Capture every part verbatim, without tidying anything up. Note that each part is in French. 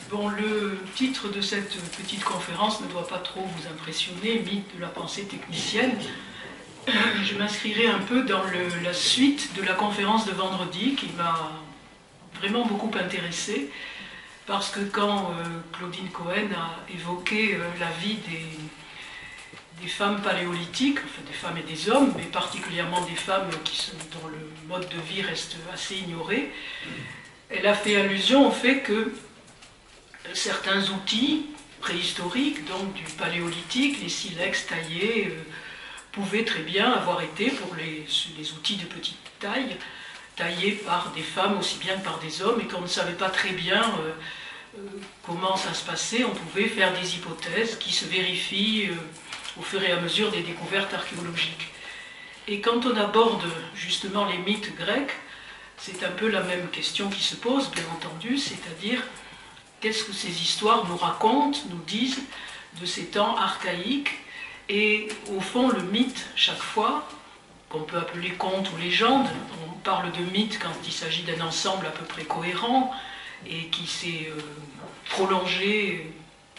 Bon, le titre de cette petite conférence ne doit pas trop vous impressionner, mythe de la pensée technicienne. Je m'inscrirai un peu dans le, la suite de la conférence de vendredi qui m'a vraiment beaucoup intéressée, parce que quand euh, Claudine Cohen a évoqué euh, la vie des, des femmes paléolithiques, enfin des femmes et des hommes, mais particulièrement des femmes qui sont, dont le mode de vie reste assez ignoré, elle a fait allusion au fait que certains outils préhistoriques, donc du paléolithique, les silex taillés, euh, pouvaient très bien avoir été, pour les, les outils de petite taille, taillés par des femmes aussi bien que par des hommes, et qu'on ne savait pas très bien euh, euh, comment ça se passait. On pouvait faire des hypothèses qui se vérifient euh, au fur et à mesure des découvertes archéologiques. Et quand on aborde justement les mythes grecs, c'est un peu la même question qui se pose, bien entendu, c'est-à-dire qu'est-ce que ces histoires nous racontent, nous disent de ces temps archaïques. Et au fond, le mythe, chaque fois, qu'on peut appeler conte ou légende, on parle de mythe quand il s'agit d'un ensemble à peu près cohérent et qui s'est euh, prolongé,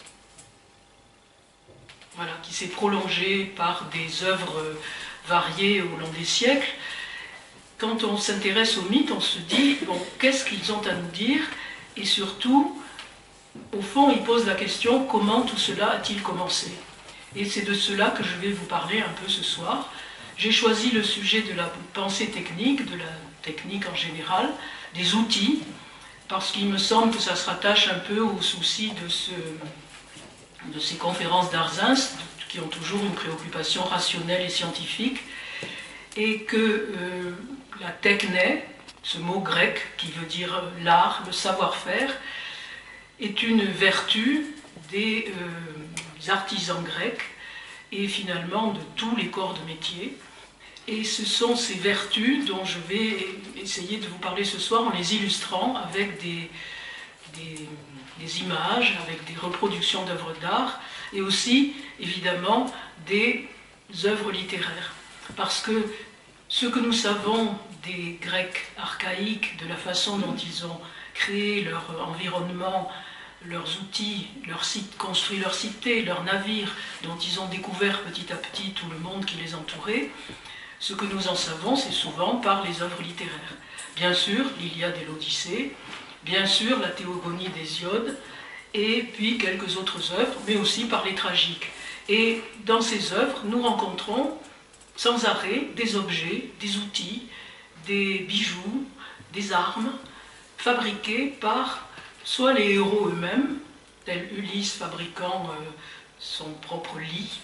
voilà, qui s'est prolongé par des œuvres variées au long des siècles. Quand on s'intéresse aux mythes, on se dit, bon, qu'est-ce qu'ils ont à nous dire? Et surtout, au fond, ils posent la question, comment tout cela a-t-il commencé? Et c'est de cela que je vais vous parler un peu ce soir. J'ai choisi le sujet de la pensée technique, de la technique en général, des outils, parce qu'il me semble que ça se rattache un peu au souci de, ce, de ces conférences d'Arzens, qui ont toujours une préoccupation rationnelle et scientifique, et que euh, la techné, ce mot grec qui veut dire l'art, le savoir-faire, est une vertu des euh, artisans grecs et finalement de tous les corps de métier. Et ce sont ces vertus dont je vais essayer de vous parler ce soir en les illustrant avec des, des, des images, avec des reproductions d'œuvres d'art et aussi évidemment des œuvres littéraires. Parce que ce que nous savons des Grecs archaïques, de la façon dont ils ont créé leur environnement, leurs outils, leur site, construit leur cité, leurs navires, dont ils ont découvert petit à petit tout le monde qui les entourait, ce que nous en savons, c'est souvent par les œuvres littéraires. Bien sûr, l'Iliade et l'Odyssée, bien sûr la Théogonie d'Hésiode, et puis quelques autres œuvres, mais aussi par les tragiques. Et dans ces œuvres, nous rencontrons sans arrêt des objets, des outils, des bijoux, des armes, fabriqués par soit les héros eux-mêmes, tel Ulysse fabriquant euh, son propre lit,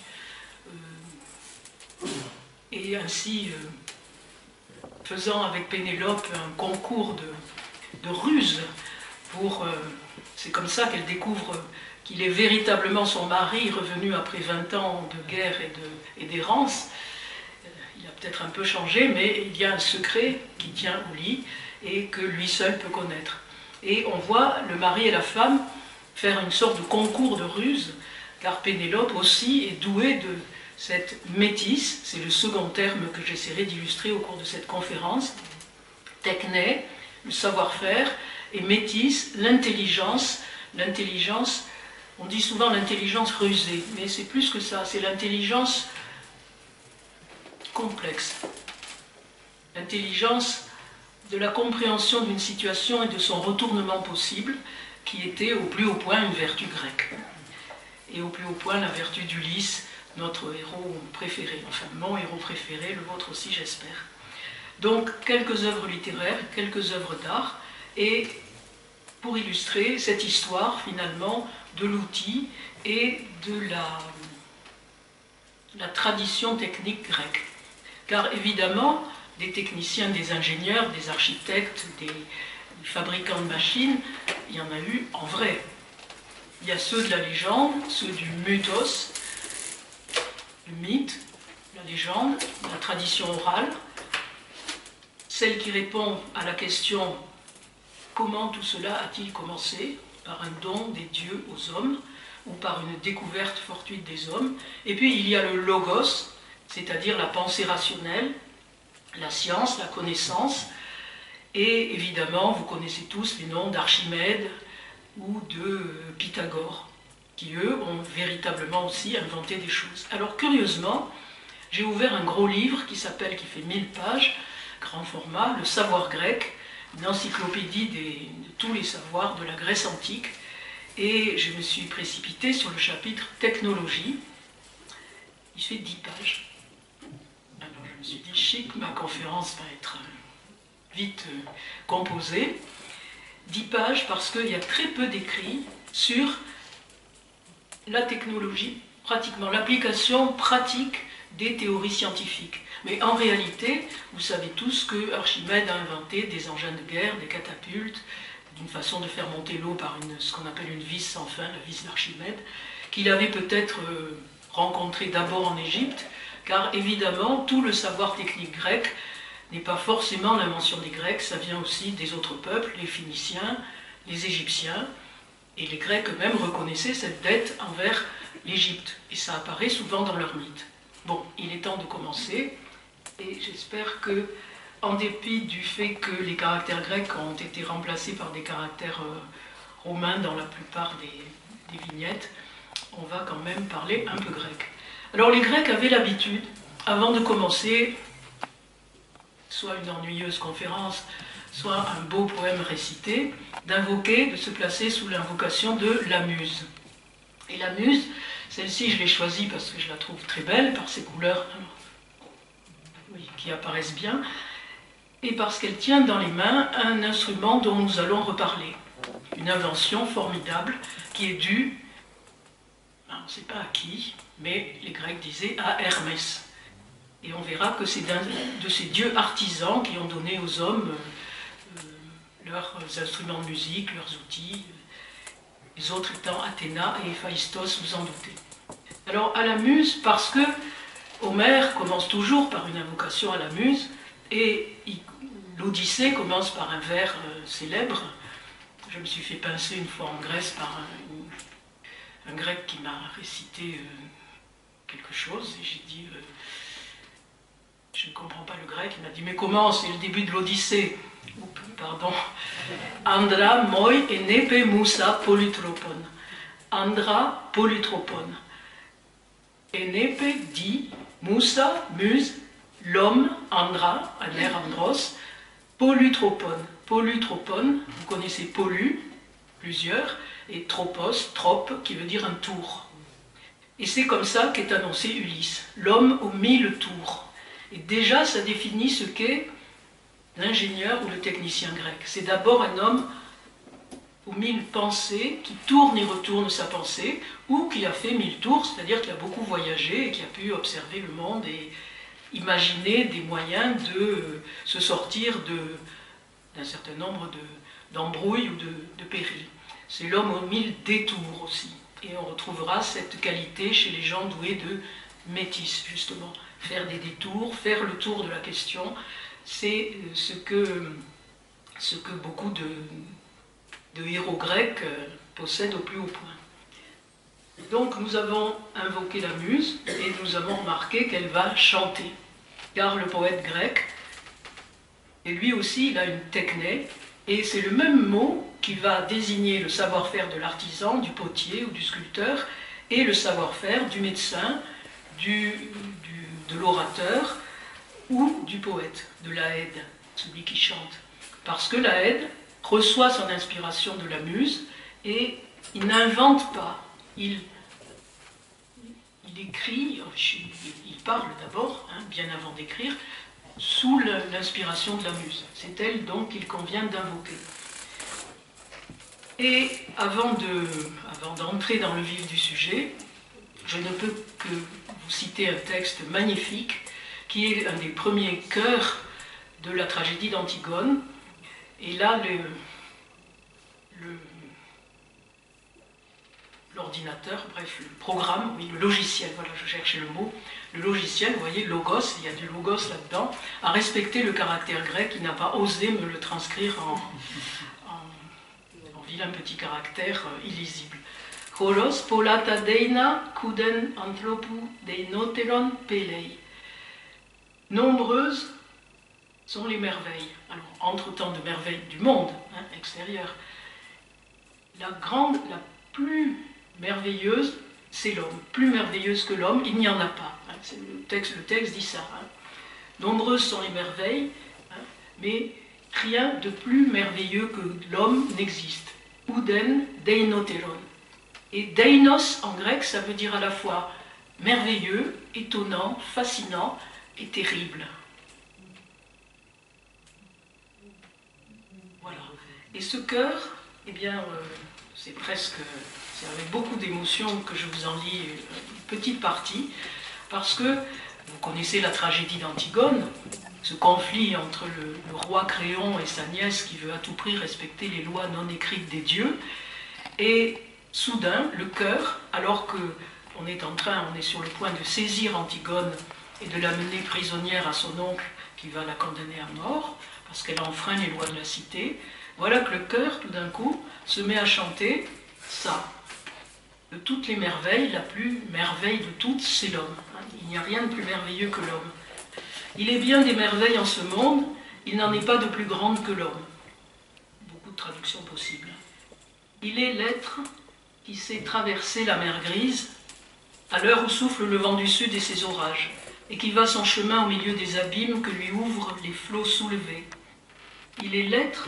euh, et ainsi euh, faisant avec Pénélope un concours de, de ruse pour... Euh, c'est comme ça qu'elle découvre qu'il est véritablement son mari revenu après vingt ans de guerre et d'errance. Il a peut-être un peu changé, mais il y a un secret qui tient au lit et que lui seul peut connaître. Et on voit le mari et la femme faire une sorte de concours de ruse, car Pénélope aussi est douée de cette métisse, c'est le second terme que j'essaierai d'illustrer au cours de cette conférence, techné, le savoir-faire, et métisse, l'intelligence, l'intelligence, on dit souvent l'intelligence rusée, mais c'est plus que ça, c'est l'intelligence complexe, l'intelligence de la compréhension d'une situation et de son retournement possible, qui était au plus haut point une vertu grecque. Et au plus haut point la vertu d'Ulysse, notre héros préféré, enfin mon héros préféré, le vôtre aussi j'espère. Donc quelques œuvres littéraires, quelques œuvres d'art, et pour illustrer cette histoire finalement de l'outil et de la, la tradition technique grecque. Car évidemment, des techniciens, des ingénieurs, des architectes, des fabricants de machines, il y en a eu en vrai. Il y a ceux de la légende, ceux du mythos, le mythe, la légende, la tradition orale, celle qui répond à la question comment tout cela a-t-il commencé, par un don des dieux aux hommes ou par une découverte fortuite des hommes. Et puis il y a le logos, c'est-à-dire la pensée rationnelle, la science, la connaissance, et évidemment, vous connaissez tous les noms d'Archimède, ou de Pythagore, qui eux ont véritablement aussi inventé des choses. Alors curieusement, j'ai ouvert un gros livre qui s'appelle, qui fait mille pages, grand format, Le savoir grec, une encyclopédie des, de tous les savoirs de la Grèce antique, et je me suis précipitée sur le chapitre technologie. Il fait dix pages. Alors je me suis dit, chic, ma conférence va être vite euh, composée. dix pages parce qu'il y a très peu d'écrits sur la technologie, pratiquement l'application pratique des théories scientifiques. Mais en réalité, vous savez tous que Archimède a inventé des engins de guerre, des catapultes, d'une façon de faire monter l'eau par une, ce qu'on appelle une vis sans fin, la vis d'Archimède, qu'il avait peut-être euh, rencontré d'abord en Égypte, car évidemment, tout le savoir technique grec n'est pas forcément l'invention des Grecs, ça vient aussi des autres peuples, les Phéniciens, les Égyptiens, et les Grecs eux-mêmes reconnaissaient cette dette envers l'Égypte, et ça apparaît souvent dans leurs mythes. Bon, il est temps de commencer, et j'espère que, en dépit du fait que les caractères grecs ont été remplacés par des caractères euh, romains dans la plupart des, des vignettes, on va quand même parler un peu grec. Alors les Grecs avaient l'habitude, avant de commencer, soit une ennuyeuse conférence, soit un beau poème récité, d'invoquer, de se placer sous l'invocation de la muse. Et la muse, celle-ci je l'ai choisie parce que je la trouve très belle, par ses couleurs oui, qui apparaissent bien, et parce qu'elle tient dans les mains un instrument dont nous allons reparler. Une invention formidable qui est due, on ne sait pas à qui, mais les Grecs disaient à Hermès. Et on verra que c'est d'un de ces dieux artisans qui ont donné aux hommes euh, leurs instruments de musique, leurs outils, les autres étant Athéna et Héphaïstos, vous en doutez. Alors à la muse, parce que Homère commence toujours par une invocation à la muse, et l'Odyssée commence par un vers euh, célèbre. Je me suis fait pincer une fois en Grèce par un, un grec qui m'a récité euh, quelque chose, et j'ai dit... Euh, je ne comprends pas le grec, il m'a dit, mais comment, c'est le début de l'Odyssée. Oups, pardon. Andra moi enepe moussa polytropon. Andra polytropon. Enepe dit, moussa, muse, l'homme, andra, aner andros, polytropon. Polytropon, vous connaissez poly, plusieurs, et tropos, trope, qui veut dire un tour. Et c'est comme ça qu'est annoncé Ulysse, l'homme aux mille tours. Et déjà, ça définit ce qu'est l'ingénieur ou le technicien grec. C'est d'abord un homme aux mille pensées qui tourne et retourne sa pensée, ou qui a fait mille tours, c'est-à-dire qu'il a beaucoup voyagé et qui a pu observer le monde et imaginer des moyens de se sortir d'un certain nombre d'embrouilles ou de, de périls. C'est l'homme aux mille détours aussi. Et on retrouvera cette qualité chez les gens doués de métis, justement. Faire des détours, faire le tour de la question, c'est ce que, ce que beaucoup de, de héros grecs possèdent au plus haut point. Donc nous avons invoqué la muse et nous avons remarqué qu'elle va chanter. Car le poète grec, et lui aussi il a une techné, et c'est le même mot qui va désigner le savoir-faire de l'artisan, du potier ou du sculpteur, et le savoir-faire du médecin, du, du de l'orateur ou du poète, de l'aède, celui qui chante. Parce que l'aède reçoit son inspiration de la muse et il n'invente pas, il, il écrit, il parle d'abord, hein, bien avant d'écrire, sous l'inspiration de la muse. C'est elle donc qu'il convient d'invoquer. Et avant de, avant d'entrer dans le vif du sujet, je ne peux que vous citer un texte magnifique qui est un des premiers chœurs de la tragédie d'Antigone. Et là, l'ordinateur, bref, le programme, oui, le logiciel, voilà, je cherchais le mot, le logiciel, vous voyez, logos, il y a du logos là-dedans, a respecté le caractère grec, il n'a pas osé me le transcrire en, en, en vilain petit caractère euh, illisible. Choros polata deina kuden anthropu deinoteron pelei. Nombreuses sont les merveilles. Alors, entre-temps de merveilles du monde hein, extérieur. la grande, la plus merveilleuse, c'est l'homme. Plus merveilleuse que l'homme, il n'y en a pas. Hein, le, texte, le texte dit ça. Hein. Nombreuses sont les merveilles, hein, mais rien de plus merveilleux que l'homme n'existe. Ouden deinoteron. Et deinos en grec, ça veut dire à la fois merveilleux, étonnant, fascinant et terrible. Voilà. Et ce cœur, eh bien, euh, c'est presque, c'est avec beaucoup d'émotion que je vous en lis une petite partie, parce que vous connaissez la tragédie d'Antigone, ce conflit entre le, le roi Créon et sa nièce qui veut à tout prix respecter les lois non écrites des dieux, et soudain, le cœur, alors qu'on est en train, on est sur le point de saisir Antigone et de la mener prisonnière à son oncle qui va la condamner à mort, parce qu'elle enfreint les lois de la cité, voilà que le cœur, tout d'un coup, se met à chanter ça. De toutes les merveilles, la plus merveille de toutes, c'est l'homme. Il n'y a rien de plus merveilleux que l'homme. Il est bien des merveilles en ce monde, il n'en est pas de plus grande que l'homme. Beaucoup de traductions possibles. Il est l'être qui sait traverser la mer grise, à l'heure où souffle le vent du sud et ses orages, et qui va son chemin au milieu des abîmes que lui ouvrent les flots soulevés. Il est l'être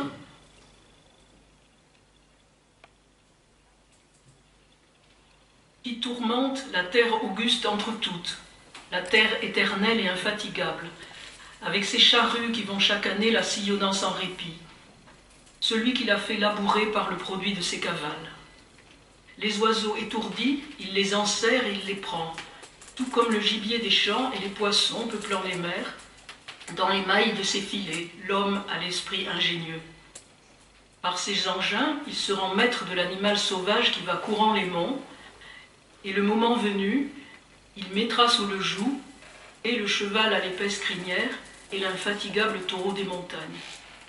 qui tourmente la terre auguste entre toutes, la terre éternelle et infatigable, avec ses charrues qui vont chaque année la sillonnant sans répit, celui qui l'a fait labourer par le produit de ses cavales. Les oiseaux étourdis, il les enserre et il les prend, tout comme le gibier des champs et les poissons peuplant les mers, dans les mailles de ses filets, l'homme à l'esprit ingénieux. Par ses engins, il se rend maître de l'animal sauvage qui va courant les monts, et le moment venu, il mettra sous le joug et le cheval à l'épaisse crinière et l'infatigable taureau des montagnes.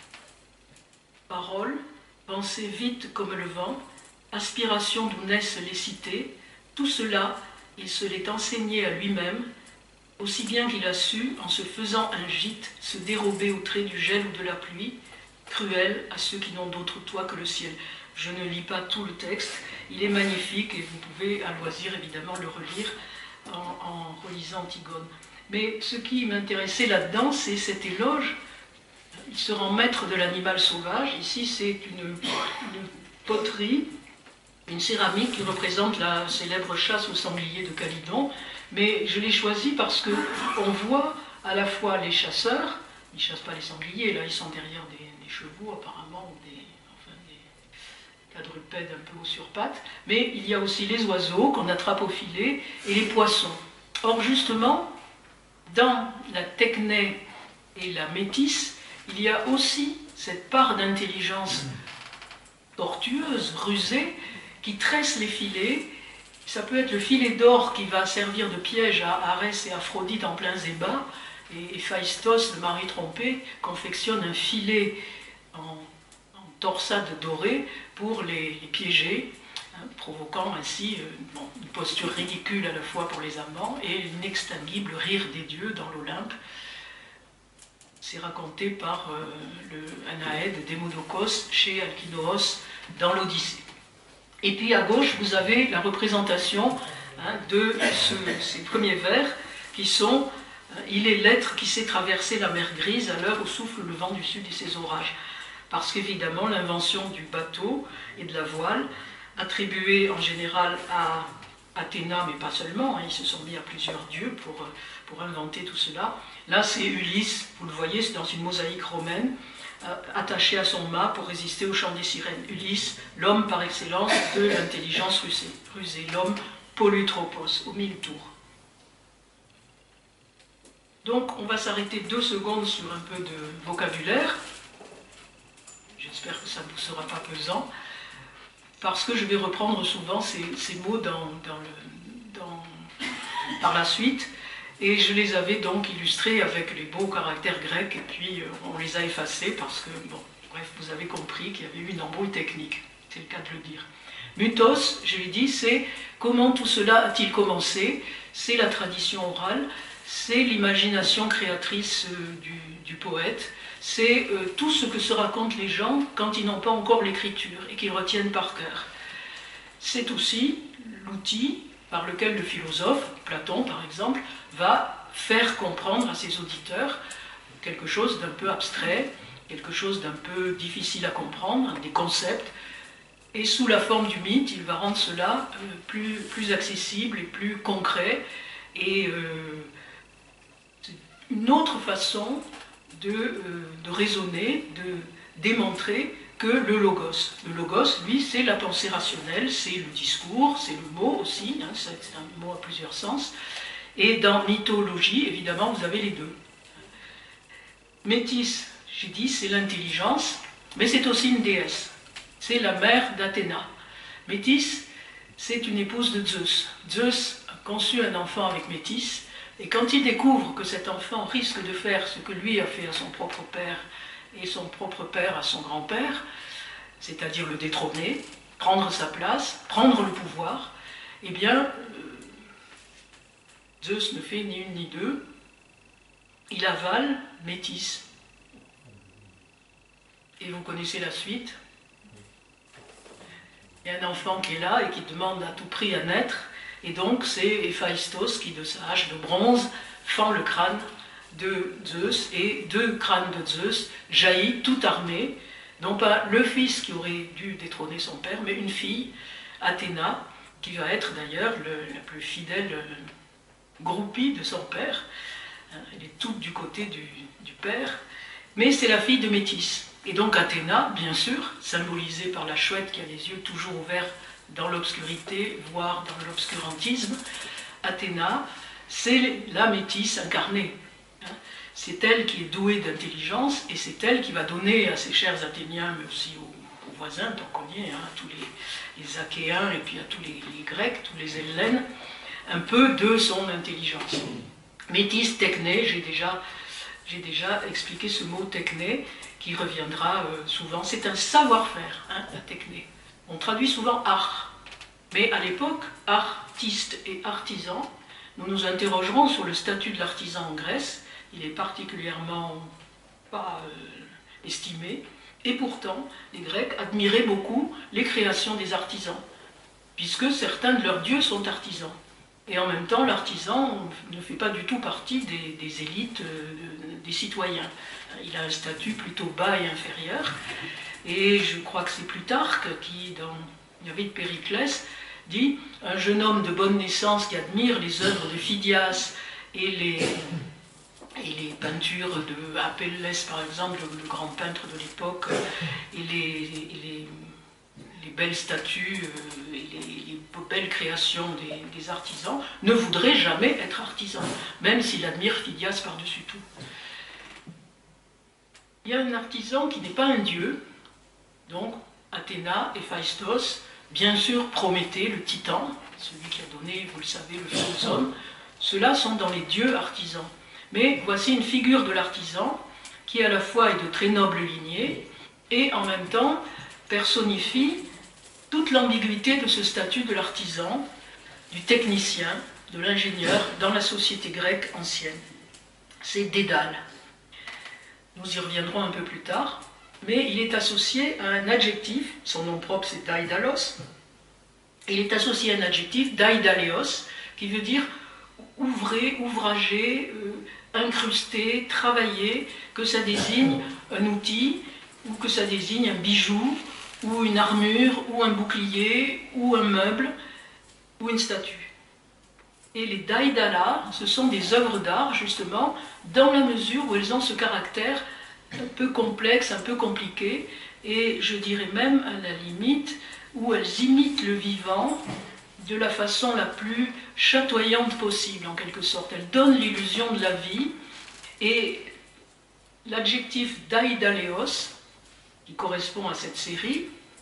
Parole, pensée vite comme le vent, aspiration d'où naissent les cités, tout cela, il se l'est enseigné à lui-même, aussi bien qu'il a su, en se faisant un gîte, se dérober au trait du gel ou de la pluie, cruel à ceux qui n'ont d'autre toit que le ciel. Je ne lis pas tout le texte, il est magnifique et vous pouvez à loisir évidemment le relire en, en relisant Antigone. Mais ce qui m'intéressait là-dedans, c'est cet éloge. Il se rend maître de l'animal sauvage. Ici, c'est une, une poterie, une céramique qui représente la célèbre chasse au sanglier de Calydon. Mais je l'ai choisi parce qu'on voit à la fois les chasseurs, ils ne chassent pas les sangliers, là ils sont derrière des, des chevaux apparemment, ou des, enfin, des quadrupèdes un peu haut sur pattes, mais il y a aussi les oiseaux qu'on attrape au filet et les poissons. Or justement, dans la techné et la métisse, il y a aussi cette part d'intelligence tortueuse, rusée, qui tresse les filets. Ça peut être le filet d'or qui va servir de piège à Arès et Aphrodite en plein Zébat, et Héphaïstos, le mari trompé, confectionne un filet en, en torsade dorée pour les, les piéger, hein, provoquant ainsi euh, bon, une posture ridicule à la fois pour les amants et l'inextinguible rire des dieux dans l'Olympe. C'est raconté par euh, le Anaède d'Hémodocos chez Alkinoos dans l'Odyssée. Et puis à gauche, vous avez la représentation hein, de ce, ces premiers vers qui sont euh, « Il est l'être qui sait traverser la mer grise à l'heure où souffle le vent du sud et ses orages ». Parce qu'évidemment, l'invention du bateau et de la voile, attribuée en général à Athéna, mais pas seulement, hein, ils se sont mis à plusieurs dieux pour, pour inventer tout cela. Là, c'est Ulysse, vous le voyez, c'est dans une mosaïque romaine, attaché à son mât pour résister au chant des sirènes. Ulysse, l'homme par excellence de l'intelligence rusée, rusée l'homme polutropos, aux mille tours. Donc on va s'arrêter deux secondes sur un peu de vocabulaire. J'espère que ça ne vous sera pas pesant, parce que je vais reprendre souvent ces, ces mots dans, dans le, dans, par la suite. Et je les avais donc illustrés avec les beaux caractères grecs, et puis euh, on les a effacés parce que, bon, bref, vous avez compris qu'il y avait eu une embrouille technique, c'est le cas de le dire. Mythos, je l'ai dit, c'est comment tout cela a-t-il commencé, c'est la tradition orale, c'est l'imagination créatrice euh, du, du poète, c'est euh, tout ce que se racontent les gens quand ils n'ont pas encore l'écriture et qu'ils retiennent par cœur. C'est aussi l'outil par lequel le philosophe, Platon par exemple, va faire comprendre à ses auditeurs quelque chose d'un peu abstrait, quelque chose d'un peu difficile à comprendre, des concepts, et sous la forme du mythe, il va rendre cela euh, plus, plus accessible et plus concret, et euh, c'est une autre façon de, euh, de raisonner, de démontrer que le logos. Le logos, lui, c'est la pensée rationnelle, c'est le discours, c'est le mot aussi, hein, c'est un mot à plusieurs sens, et dans mythologie, évidemment, vous avez les deux. Métis, j'ai dit, c'est l'intelligence, mais c'est aussi une déesse. C'est la mère d'Athéna. Métis, c'est une épouse de Zeus. Zeus a conçu un enfant avec Métis, et quand il découvre que cet enfant risque de faire ce que lui a fait à son propre père, et son propre père à son grand-père, c'est-à-dire le détrôner, prendre sa place, prendre le pouvoir, eh bien, euh, Zeus ne fait ni une ni deux, il avale Métis. Et vous connaissez la suite. Il y a un enfant qui est là et qui demande à tout prix à naître, et donc c'est Héphaïstos qui, de sa hache de bronze, fend le crâne de Zeus, et deux crânes de Zeus jaillit tout armé, non pas le fils qui aurait dû détrôner son père, mais une fille, Athéna, qui va être d'ailleurs la plus fidèle groupie de son père. Elle est toute du côté du, du père, mais c'est la fille de Métis. Et donc Athéna, bien sûr, symbolisée par la chouette qui a les yeux toujours ouverts dans l'obscurité, voire dans l'obscurantisme, Athéna, c'est la Métis incarnée. C'est elle qui est douée d'intelligence, et c'est elle qui va donner à ses chers Athéniens, mais aussi aux, aux voisins, tant qu'on y est, hein, à tous les, les Achéens, et puis à tous les, les Grecs, tous les Hellènes, un peu de son intelligence. Métis, techné, j'ai déjà, j'ai déjà expliqué ce mot techné, qui reviendra euh, souvent. C'est un savoir-faire, hein, la techné. On traduit souvent art, mais à l'époque, artiste et artisan, nous nous interrogerons sur le statut de l'artisan en Grèce. Il est particulièrement pas euh, estimé, et pourtant, les Grecs admiraient beaucoup les créations des artisans, puisque certains de leurs dieux sont artisans. Et en même temps, l'artisan ne fait pas du tout partie des, des élites euh, des citoyens. Il a un statut plutôt bas et inférieur. Et je crois que c'est Plutarque qui, dans la vie de Périclès, dit « Un jeune homme de bonne naissance qui admire les œuvres de Phidias et les, et les peintures de Apelles, par exemple, le grand peintre de l'époque, et les... Et les les belles statues euh, et les, les belles créations des, des artisans, ne voudrait jamais être artisan, même s'il admire Phidias par-dessus tout. Il y a un artisan qui n'est pas un dieu, donc Athéna, Héphaïstos, bien sûr Prométhée, le titan, celui qui a donné, vous le savez, le feu aux hommes, ceux-là sont dans les dieux artisans. Mais voici une figure de l'artisan qui à la fois est de très noble lignée et en même temps personnifie toute l'ambiguïté de ce statut de l'artisan, du technicien, de l'ingénieur dans la société grecque ancienne. C'est Dédale. Nous y reviendrons un peu plus tard, mais il est associé à un adjectif, son nom propre c'est Daïdalos, il est associé à un adjectif, Daïdaléos, qui veut dire ouvrer, ouvragé, euh, incrusté, travailler, que ça désigne un outil, ou que ça désigne un bijou, ou une armure, ou un bouclier, ou un meuble, ou une statue. Et les daïdalas, ce sont des œuvres d'art, justement, dans la mesure où elles ont ce caractère un peu complexe, un peu compliqué, et je dirais même, à la limite, où elles imitent le vivant de la façon la plus chatoyante possible, en quelque sorte. Elles donnent l'illusion de la vie, et l'adjectif daïdaléos, qui correspond à cette série,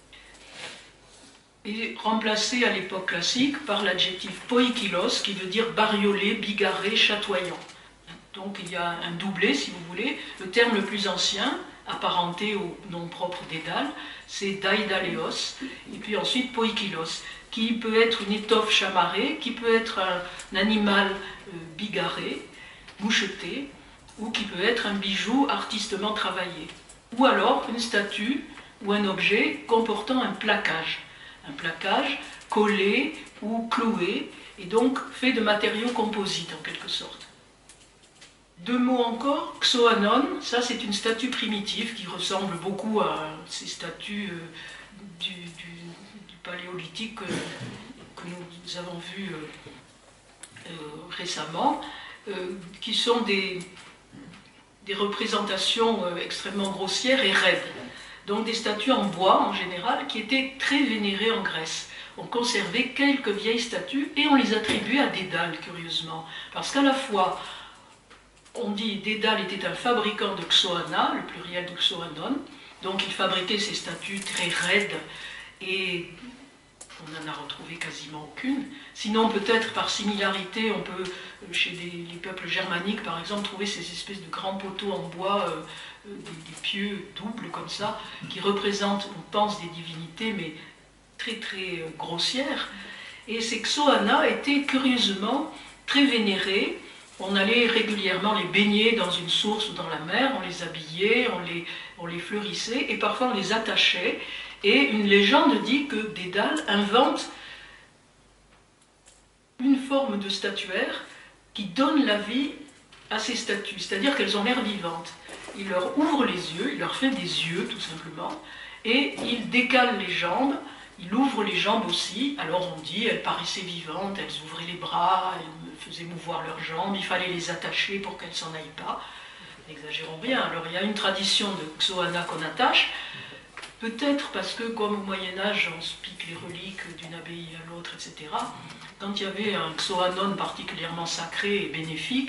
est remplacé à l'époque classique par l'adjectif poikilos, qui veut dire bariolé, bigarré, chatoyant. Donc il y a un doublé, si vous voulez. Le terme le plus ancien, apparenté au nom propre d'Édale, c'est daïdaléos, et puis ensuite poikilos, qui peut être une étoffe chamarrée, qui peut être un, un animal euh, bigarré, moucheté, ou qui peut être un bijou artistement travaillé. Ou alors une statue ou un objet comportant un plaquage. Un plaquage collé ou cloué, et donc fait de matériaux composites en quelque sorte. Deux mots encore, Xoanon, ça c'est une statue primitive qui ressemble beaucoup à ces statues euh, du, du, du paléolithique euh, que nous avons vues euh, euh, récemment, euh, qui sont des, des représentations euh, extrêmement grossières et raides. Donc des statues en bois en général qui étaient très vénérées en Grèce. On conservait quelques vieilles statues et on les attribuait à Dédale, curieusement. Parce qu'à la fois, on dit Dédale était un fabricant de Xoana, le pluriel de Xoanon, donc il fabriquait ces statues très raides et on n'en a retrouvé quasiment aucune. Sinon, peut-être par similarité, on peut, chez des, les peuples germaniques par exemple, trouver ces espèces de grands poteaux en bois, euh, des, des pieux doubles comme ça, qui représentent, on pense, des divinités, mais très très euh, grossières. Et ces Xoana étaient curieusement très vénérés. On allait régulièrement les baigner dans une source ou dans la mer, on les habillait, on les, on les fleurissait, et parfois on les attachait. Et une légende dit que Dédale invente une forme de statuaire qui donne la vie à ces statues, c'est-à-dire qu'elles ont l'air vivantes. Il leur ouvre les yeux, il leur fait des yeux tout simplement, et il décale les jambes, il ouvre les jambes aussi. Alors on dit, elles paraissaient vivantes, elles ouvraient les bras, elles faisaient mouvoir leurs jambes, il fallait les attacher pour qu'elles s'en aillent pas. N'exagérons rien. Alors il y a une tradition de Xoana qu'on attache, peut-être parce que comme au Moyen-Âge on se pique les reliques d'une abbaye à l'autre, et cetera. Quand il y avait un Xoanon particulièrement sacré et bénéfique,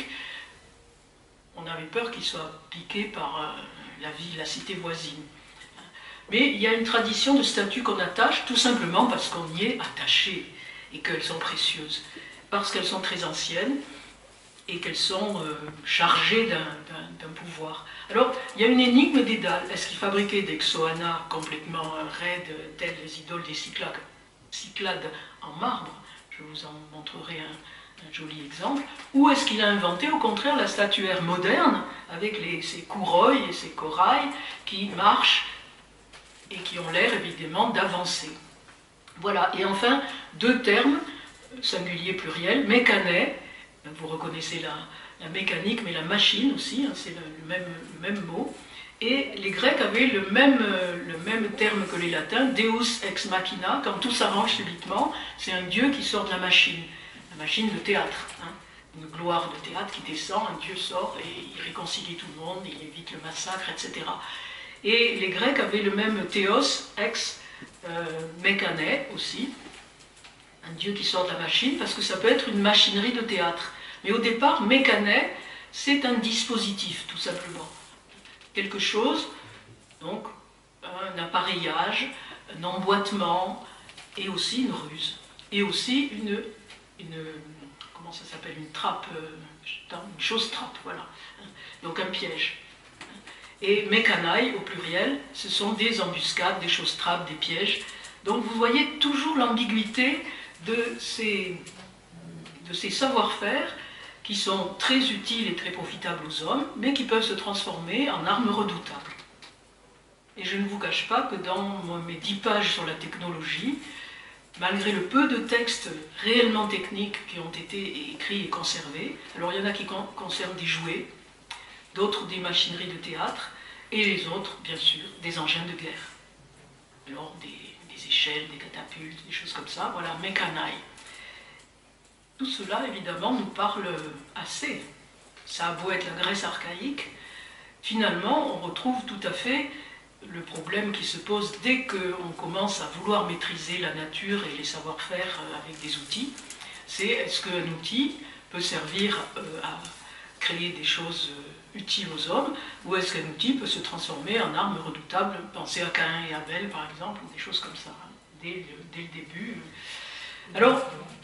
on avait peur qu'il soit piqué par euh, la ville, la cité voisine. Mais il y a une tradition de statues qu'on attache tout simplement parce qu'on y est attaché et qu'elles sont précieuses, parce qu'elles sont très anciennes et qu'elles sont euh, chargées d'un pouvoir. Alors, il y a une énigme Dédale. Est-ce qu'il fabriquait des Xoana complètement raides, telles les idoles des Cyclades, Cyclades en marbre? Je vous en montrerai un, un joli exemple. Ou est-ce qu'il a inventé au contraire la statuaire moderne, avec les, ses couroilles et ses corails qui marchent et qui ont l'air évidemment d'avancer. Voilà, et enfin, deux termes, singulier, pluriel, mécanet, vous reconnaissez la, la mécanique, mais la machine aussi, hein, c'est le, le, même, le même mot, et les Grecs avaient le même, le même terme que les Latins, Deus ex machina, quand tout s'arrange subitement, c'est un dieu qui sort de la machine, la machine de théâtre, hein, une gloire de théâtre qui descend, un dieu sort et il réconcilie tout le monde, il évite le massacre, et cetera. Et les Grecs avaient le même théos, ex euh, mécané aussi, un dieu qui sort de la machine, parce que ça peut être une machinerie de théâtre. Mais au départ, mécané, c'est un dispositif, tout simplement. Quelque chose, donc un appareillage, un emboîtement, et aussi une ruse. Et aussi une, une comment ça s'appelle, une trappe, une chose trappe, voilà. Donc un piège. Et mécanaï, au pluriel, ce sont des embuscades, des choses trappes, des pièges. Donc vous voyez toujours l'ambiguïté de ces, de ces savoir-faire qui sont très utiles et très profitables aux hommes, mais qui peuvent se transformer en armes redoutables. Et je ne vous cache pas que dans mes dix pages sur la technologie, malgré le peu de textes réellement techniques qui ont été écrits et conservés, alors il y en a qui con concernent des jouets, d'autres des machineries de théâtre, et les autres, bien sûr, des engins de guerre. Alors des, des échelles, des catapultes, des choses comme ça, voilà, mécanaï. Tout cela, évidemment, nous parle assez. Ça a beau être la Grèce archaïque, finalement, on retrouve tout à fait le problème qui se pose dès qu'on commence à vouloir maîtriser la nature et les savoir-faire avec des outils. C'est est-ce qu'un outil peut servir à créer des choses utiles aux hommes, ou est-ce qu'un outil peut se transformer en arme redoutable? Pensez à Caïn et Abel, par exemple, ou des choses comme ça, hein, dès, le, dès le début. Alors,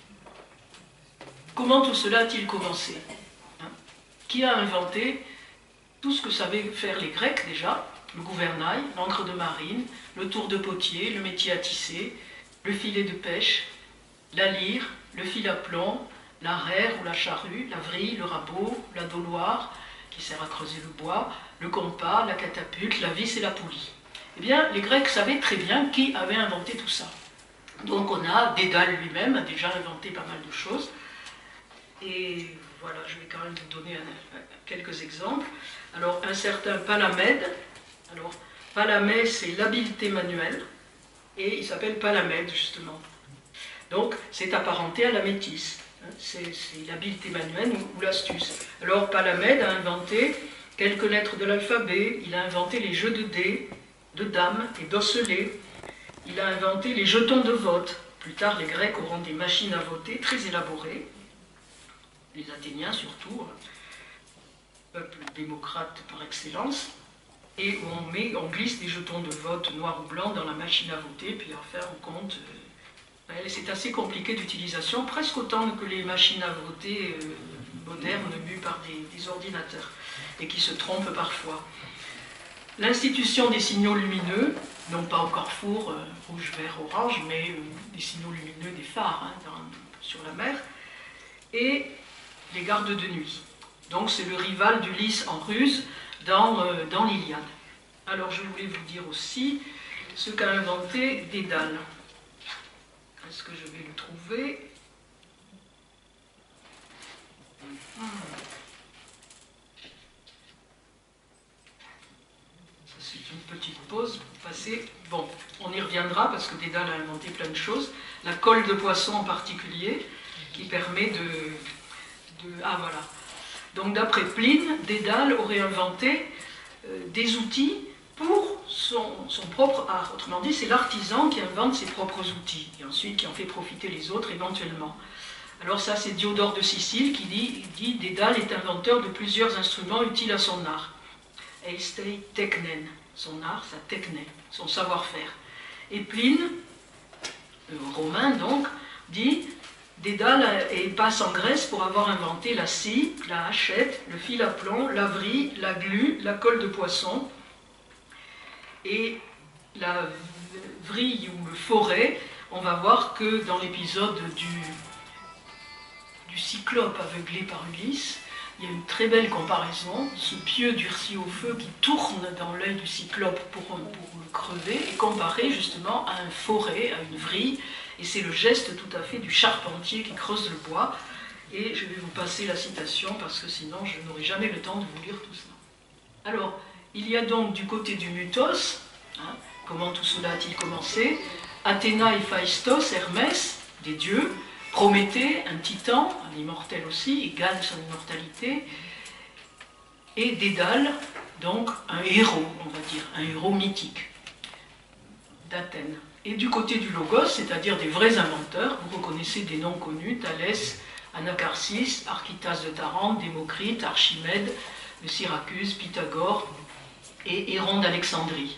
comment tout cela a-t-il commencé, hein? Qui a inventé tout ce que savaient faire les Grecs déjà? Le gouvernail, l'encre de marine, le tour de potier, le métier à tisser, le filet de pêche, la lyre, le fil à plomb, l'arère ou la charrue, la vrille, le rabot, la doloire, qui sert à creuser le bois, le compas, la catapulte, la vis et la poulie. Eh bien, les Grecs savaient très bien qui avait inventé tout ça. Donc on a, Dédale lui-même a déjà inventé pas mal de choses. Et voilà, je vais quand même vous donner un, un, quelques exemples. Alors, un certain Palamède. Alors, Palamède, c'est l'habileté manuelle. Et il s'appelle Palamède, justement. Donc, c'est apparenté à la métisse. C'est l'habileté manuelle ou, ou l'astuce. Alors, Palamède a inventé quelques lettres de l'alphabet. Il a inventé les jeux de dés, de dames et d'osselets. Il a inventé les jetons de vote. Plus tard, les Grecs auront des machines à voter très élaborées. Les Athéniens surtout, peuple démocrate par excellence, et on, met, on glisse des jetons de vote noir ou blanc dans la machine à voter, puis à faire on compte. Euh, c'est assez compliqué d'utilisation, presque autant que les machines à voter euh, modernes mues par des, des ordinateurs, et qui se trompent parfois. L'institution des signaux lumineux, non pas au carrefour euh, rouge, vert, orange, mais euh, des signaux lumineux des phares hein, dans, sur la mer, et les gardes de nuit. Donc c'est le rival d'Ulysse en ruse dans, euh, dans l'Iliade. Alors je voulais vous dire aussi ce qu'a inventé Dédale. Est-ce que je vais le trouver? hmm. Ça c'est une petite pause pour passer. Bon, on y reviendra parce que Dédale a inventé plein de choses. La colle de poisson en particulier, qui permet de... de ah voilà. Donc d'après Pline, Dédale aurait inventé euh, des outils pour son, son propre art. Autrement dit, c'est l'artisan qui invente ses propres outils, et ensuite qui en fait profiter les autres éventuellement. Alors ça, c'est Diodore de Sicile qui dit, dit Dédale est inventeur de plusieurs instruments utiles à son art. Eistei technen, son art, sa techné, son savoir-faire. Et Pline, euh, romain donc, dit Dédale passe en Grèce pour avoir inventé la scie, la hachette, le fil à plomb, la vrille, la glu, la colle de poisson. Et la vrille ou le forêt, on va voir que dans l'épisode du, du cyclope aveuglé par Ulysse, il y a une très belle comparaison, ce pieu durci au feu qui tourne dans l'œil du cyclope pour, pour le crever, est comparé justement à un forêt, à une vrille. Et c'est le geste tout à fait du charpentier qui creuse le bois. Et je vais vous passer la citation parce que sinon je n'aurai jamais le temps de vous lire tout ça. Alors, il y a donc du côté du mythos, hein, comment tout cela a-t-il commencé? Athéna et Phaistos, Hermès, des dieux, Prométhée, un titan, un immortel aussi, il gagne son immortalité, et Dédale, donc un héros, on va dire, un héros mythique d'Athènes. Et du côté du logos, c'est-à-dire des vrais inventeurs, vous reconnaissez des noms connus, Thalès, Anacharsis, Archytas de Tarente, Démocrite, Archimède de Syracuse, Pythagore et Héron d'Alexandrie.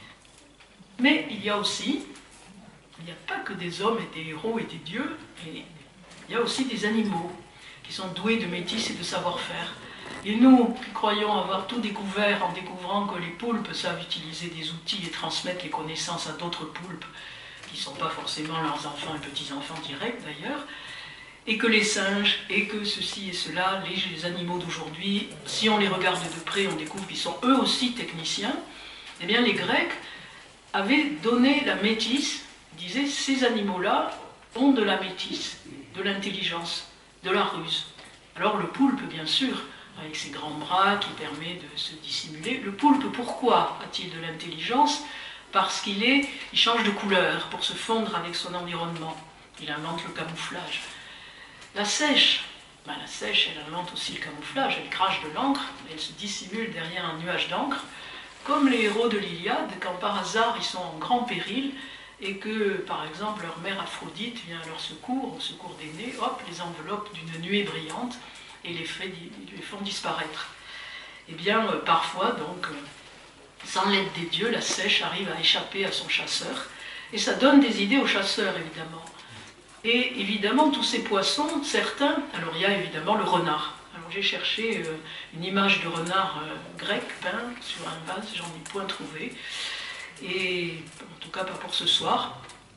Mais il y a aussi, il n'y a pas que des hommes et des héros et des dieux, et il y a aussi des animaux qui sont doués de métis et de savoir-faire. Et nous, qui croyons avoir tout découvert en découvrant que les poulpes savent utiliser des outils et transmettre les connaissances à d'autres poulpes, qui ne sont pas forcément leurs enfants et petits-enfants directs d'ailleurs, et que les singes, et que ceci et cela, les, les animaux d'aujourd'hui, si on les regarde de près, on découvre qu'ils sont eux aussi techniciens, eh bien les Grecs avaient donné la métisse, disaient ces animaux-là ont de la métisse, de l'intelligence, de la ruse. Alors le poulpe, bien sûr, avec ses grands bras qui permet de se dissimuler. Le poulpe, pourquoi a-t-il de l'intelligence? Parce qu'il est, il change de couleur pour se fondre avec son environnement. Il invente le camouflage. La seiche, ben la seiche, elle invente aussi le camouflage. Elle crache de l'encre, elle se dissimule derrière un nuage d'encre, comme les héros de l'Iliade, quand par hasard ils sont en grand péril et que, par exemple, leur mère Aphrodite vient à leur secours, au secours d'Énée, hop, les enveloppe d'une nuée brillante et les, fait, les font disparaître. Eh bien, euh, parfois, donc, euh, sans l'aide des dieux, la seiche arrive à échapper à son chasseur, et ça donne des idées aux chasseurs, évidemment. Et évidemment, tous ces poissons, certains, alors il y a évidemment le renard. Alors j'ai cherché euh, une image de renard euh, grec peint sur un vase, j'en ai point trouvé, et en tout cas pas pour ce soir.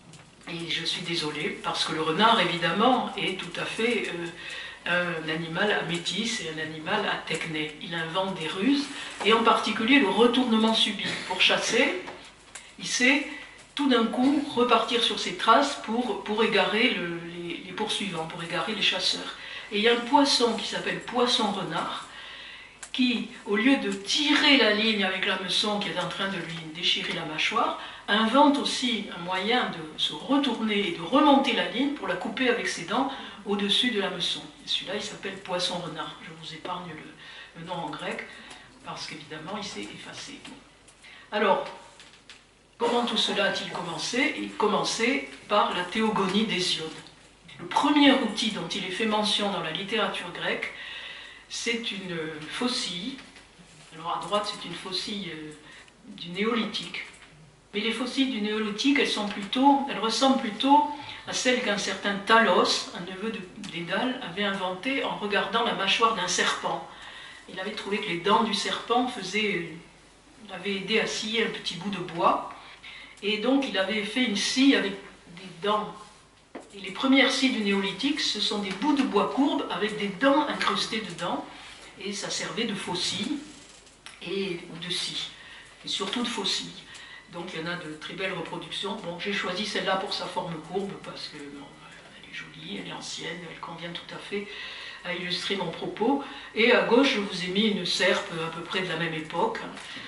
Et je suis désolée, parce que le renard, évidemment, est tout à fait euh, un animal à métis et un animal à techné. Il invente des ruses, et en particulier le retournement subit. Pour chasser, il sait tout d'un coup repartir sur ses traces pour, pour égarer le, les, les poursuivants, pour égarer les chasseurs. Et il y a un poisson qui s'appelle poisson-renard, qui, au lieu de tirer la ligne avec l'hameçon qui est en train de lui déchirer la mâchoire, invente aussi un moyen de se retourner et de remonter la ligne pour la couper avec ses dents au-dessus de l'hameçon. Et celui-là, il s'appelle poisson-renard. Je vous épargne le, le nom en grec, parce qu'évidemment, il s'est effacé. Alors, comment tout cela a-t-il commencé? Il commençait par la théogonie d'Hésiode. Le premier outil dont il est fait mention dans la littérature grecque, c'est une faucille. Alors à droite, c'est une faucille euh, du néolithique. Mais les faucilles du néolithique, elles, sont plutôt, elles ressemblent plutôt à celles qu'un certain Talos, un neveu de Dédale, avait inventées en regardant la mâchoire d'un serpent. Il avait trouvé que les dents du serpent faisaient, avaient aidé à scier un petit bout de bois. Et donc il avait fait une scie avec des dents. Et les premières scies du néolithique, ce sont des bouts de bois courbes avec des dents incrustées dedans. Et ça servait de faucille et, ou de scie. Et surtout de faucille. Donc il y en a de très belles reproductions. Bon, j'ai choisi celle-là pour sa forme courbe parce que bon, elle est jolie, elle est ancienne, elle convient tout à fait à illustrer mon propos. Et à gauche, je vous ai mis une serpe à peu près de la même époque.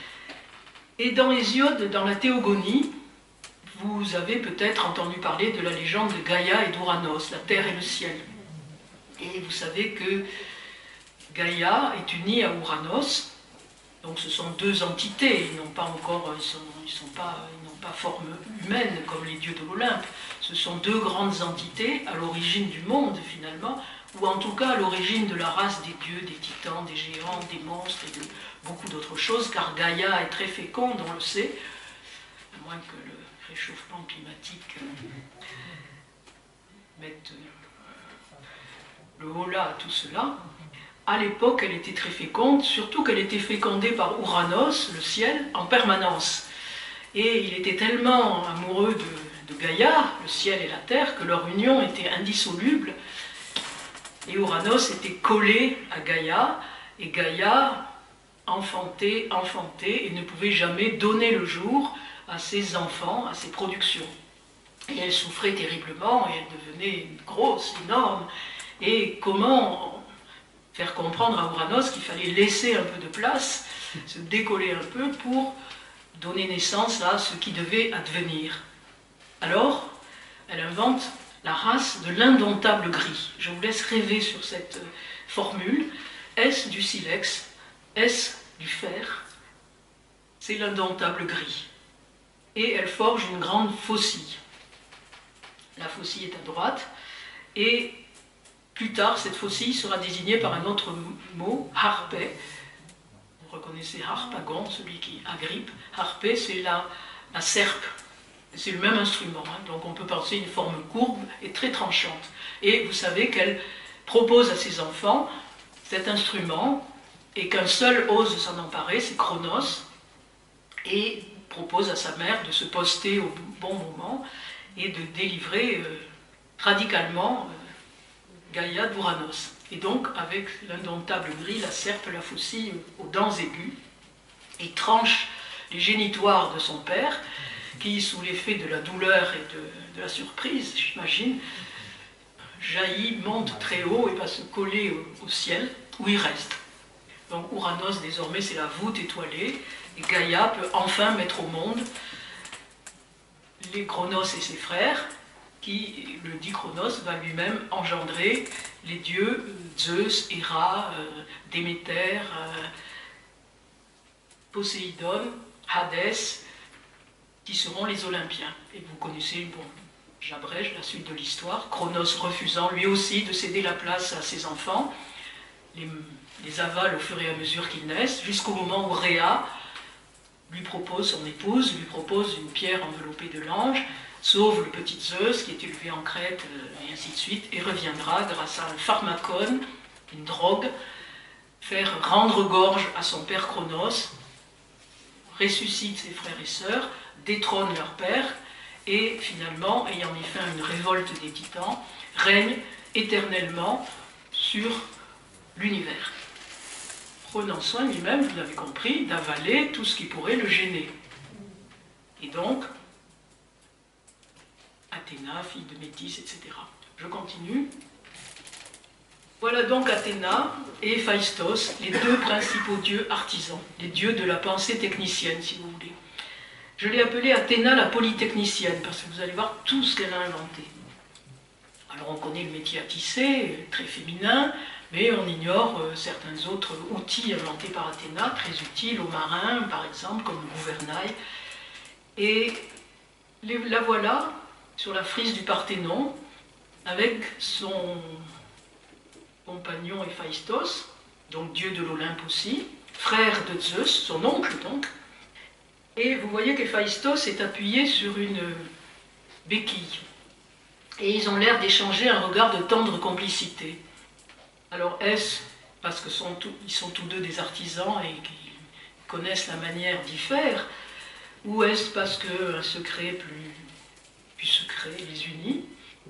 Et dans Hésiode, dans la Théogonie, vous avez peut-être entendu parler de la légende de Gaïa et d'Ouranos, la terre et le ciel. Et vous savez que Gaïa est unie à Ouranos. Donc ce sont deux entités, ils n'ont pas encore, ils sont, ils sont pas, ils n'ont pas forme humaine comme les dieux de l'Olympe. Ce sont deux grandes entités à l'origine du monde finalement, ou en tout cas à l'origine de la race des dieux, des titans, des géants, des monstres et de beaucoup d'autres choses, car Gaïa est très féconde, on le sait, à moins que le réchauffement climatique euh, mette euh, le holà à tout cela. À l'époque, elle était très féconde, surtout qu'elle était fécondée par Ouranos, le ciel, en permanence. Et il était tellement amoureux de, de Gaïa, le ciel et la terre, que leur union était indissoluble. Et Ouranos était collé à Gaïa, et Gaïa enfantait, enfantait, et ne pouvait jamais donner le jour à ses enfants, à ses productions. Et elle souffrait terriblement, et elle devenait grosse, énorme. Et comment faire comprendre à Ouranos qu'il fallait laisser un peu de place, se décoller un peu pour donner naissance à ce qui devait advenir. Alors, elle invente la race de l'indomptable gris. Je vous laisse rêver sur cette formule. Est-ce du silex? Est-ce du fer? C'est l'indomptable gris. Et elle forge une grande faucille. La faucille est à droite, et plus tard, cette faucille sera désignée par un autre mot, harpé. Vous reconnaissez harpagon, celui qui agrippe. Harpé, c'est la, la serpe. C'est le même instrument, hein. Donc on peut penser une forme courbe et très tranchante. Et vous savez qu'elle propose à ses enfants cet instrument, et qu'un seul ose s'en emparer, c'est Cronos, et propose à sa mère de se poster au bon moment et de délivrer euh, radicalement euh, Gaïa d'Ouranos. Et donc, avec l'indomptable gris, la serpe, la faucille aux dents aiguës, et tranche les génitoires de son père, qui, sous l'effet de la douleur et de, de la surprise, j'imagine, jaillit, monte très haut et va se coller au, au ciel, où il reste. Donc Ouranos, désormais, c'est la voûte étoilée, et Gaïa peut enfin mettre au monde les Cronos et ses frères, qui, le dit Cronos, va lui-même engendrer les dieux Zeus, Héra, euh, Déméter, euh, Poséidon, Hadès, qui seront les Olympiens. Et vous connaissez, bon, j'abrège la suite de l'histoire, Cronos refusant lui aussi de céder la place à ses enfants, les, les avale au fur et à mesure qu'ils naissent, jusqu'au moment où Rhéa lui propose, son épouse, lui propose une pierre enveloppée de l'ange, sauve le petit Zeus qui est élevé en Crète, et ainsi de suite, et reviendra grâce à un pharmacone, une drogue, faire rendre gorge à son père Cronos, ressuscite ses frères et sœurs, détrône leur père, et finalement, ayant mis fin à une révolte des titans, règne éternellement sur l'univers, prenant soin lui-même, vous l'avez compris, d'avaler tout ce qui pourrait le gêner. Et donc, Athéna, fille de Métis, et cetera. Je continue. Voilà donc Athéna et Héphaïstos, les deux principaux dieux artisans, les dieux de la pensée technicienne, si vous voulez. Je l'ai appelée Athéna la polytechnicienne, parce que vous allez voir tout ce qu'elle a inventé. Alors on connaît le métier à tisser, très féminin, mais on ignore euh, certains autres outils inventés par Athéna, très utiles aux marins, par exemple, comme le gouvernail. Et les, la voilà sur la frise du Parthénon, avec son compagnon Héphaïstos, donc dieu de l'Olympe aussi, frère de Zeus, son oncle donc. Et vous voyez qu'Héphaïstos est appuyé sur une béquille. Et ils ont l'air d'échanger un regard de tendre complicité. Alors est-ce parce qu'ils sont, sont tous deux des artisans et qu'ils connaissent la manière d'y faire, ou est-ce parce qu'un secret plus, plus secret les unit?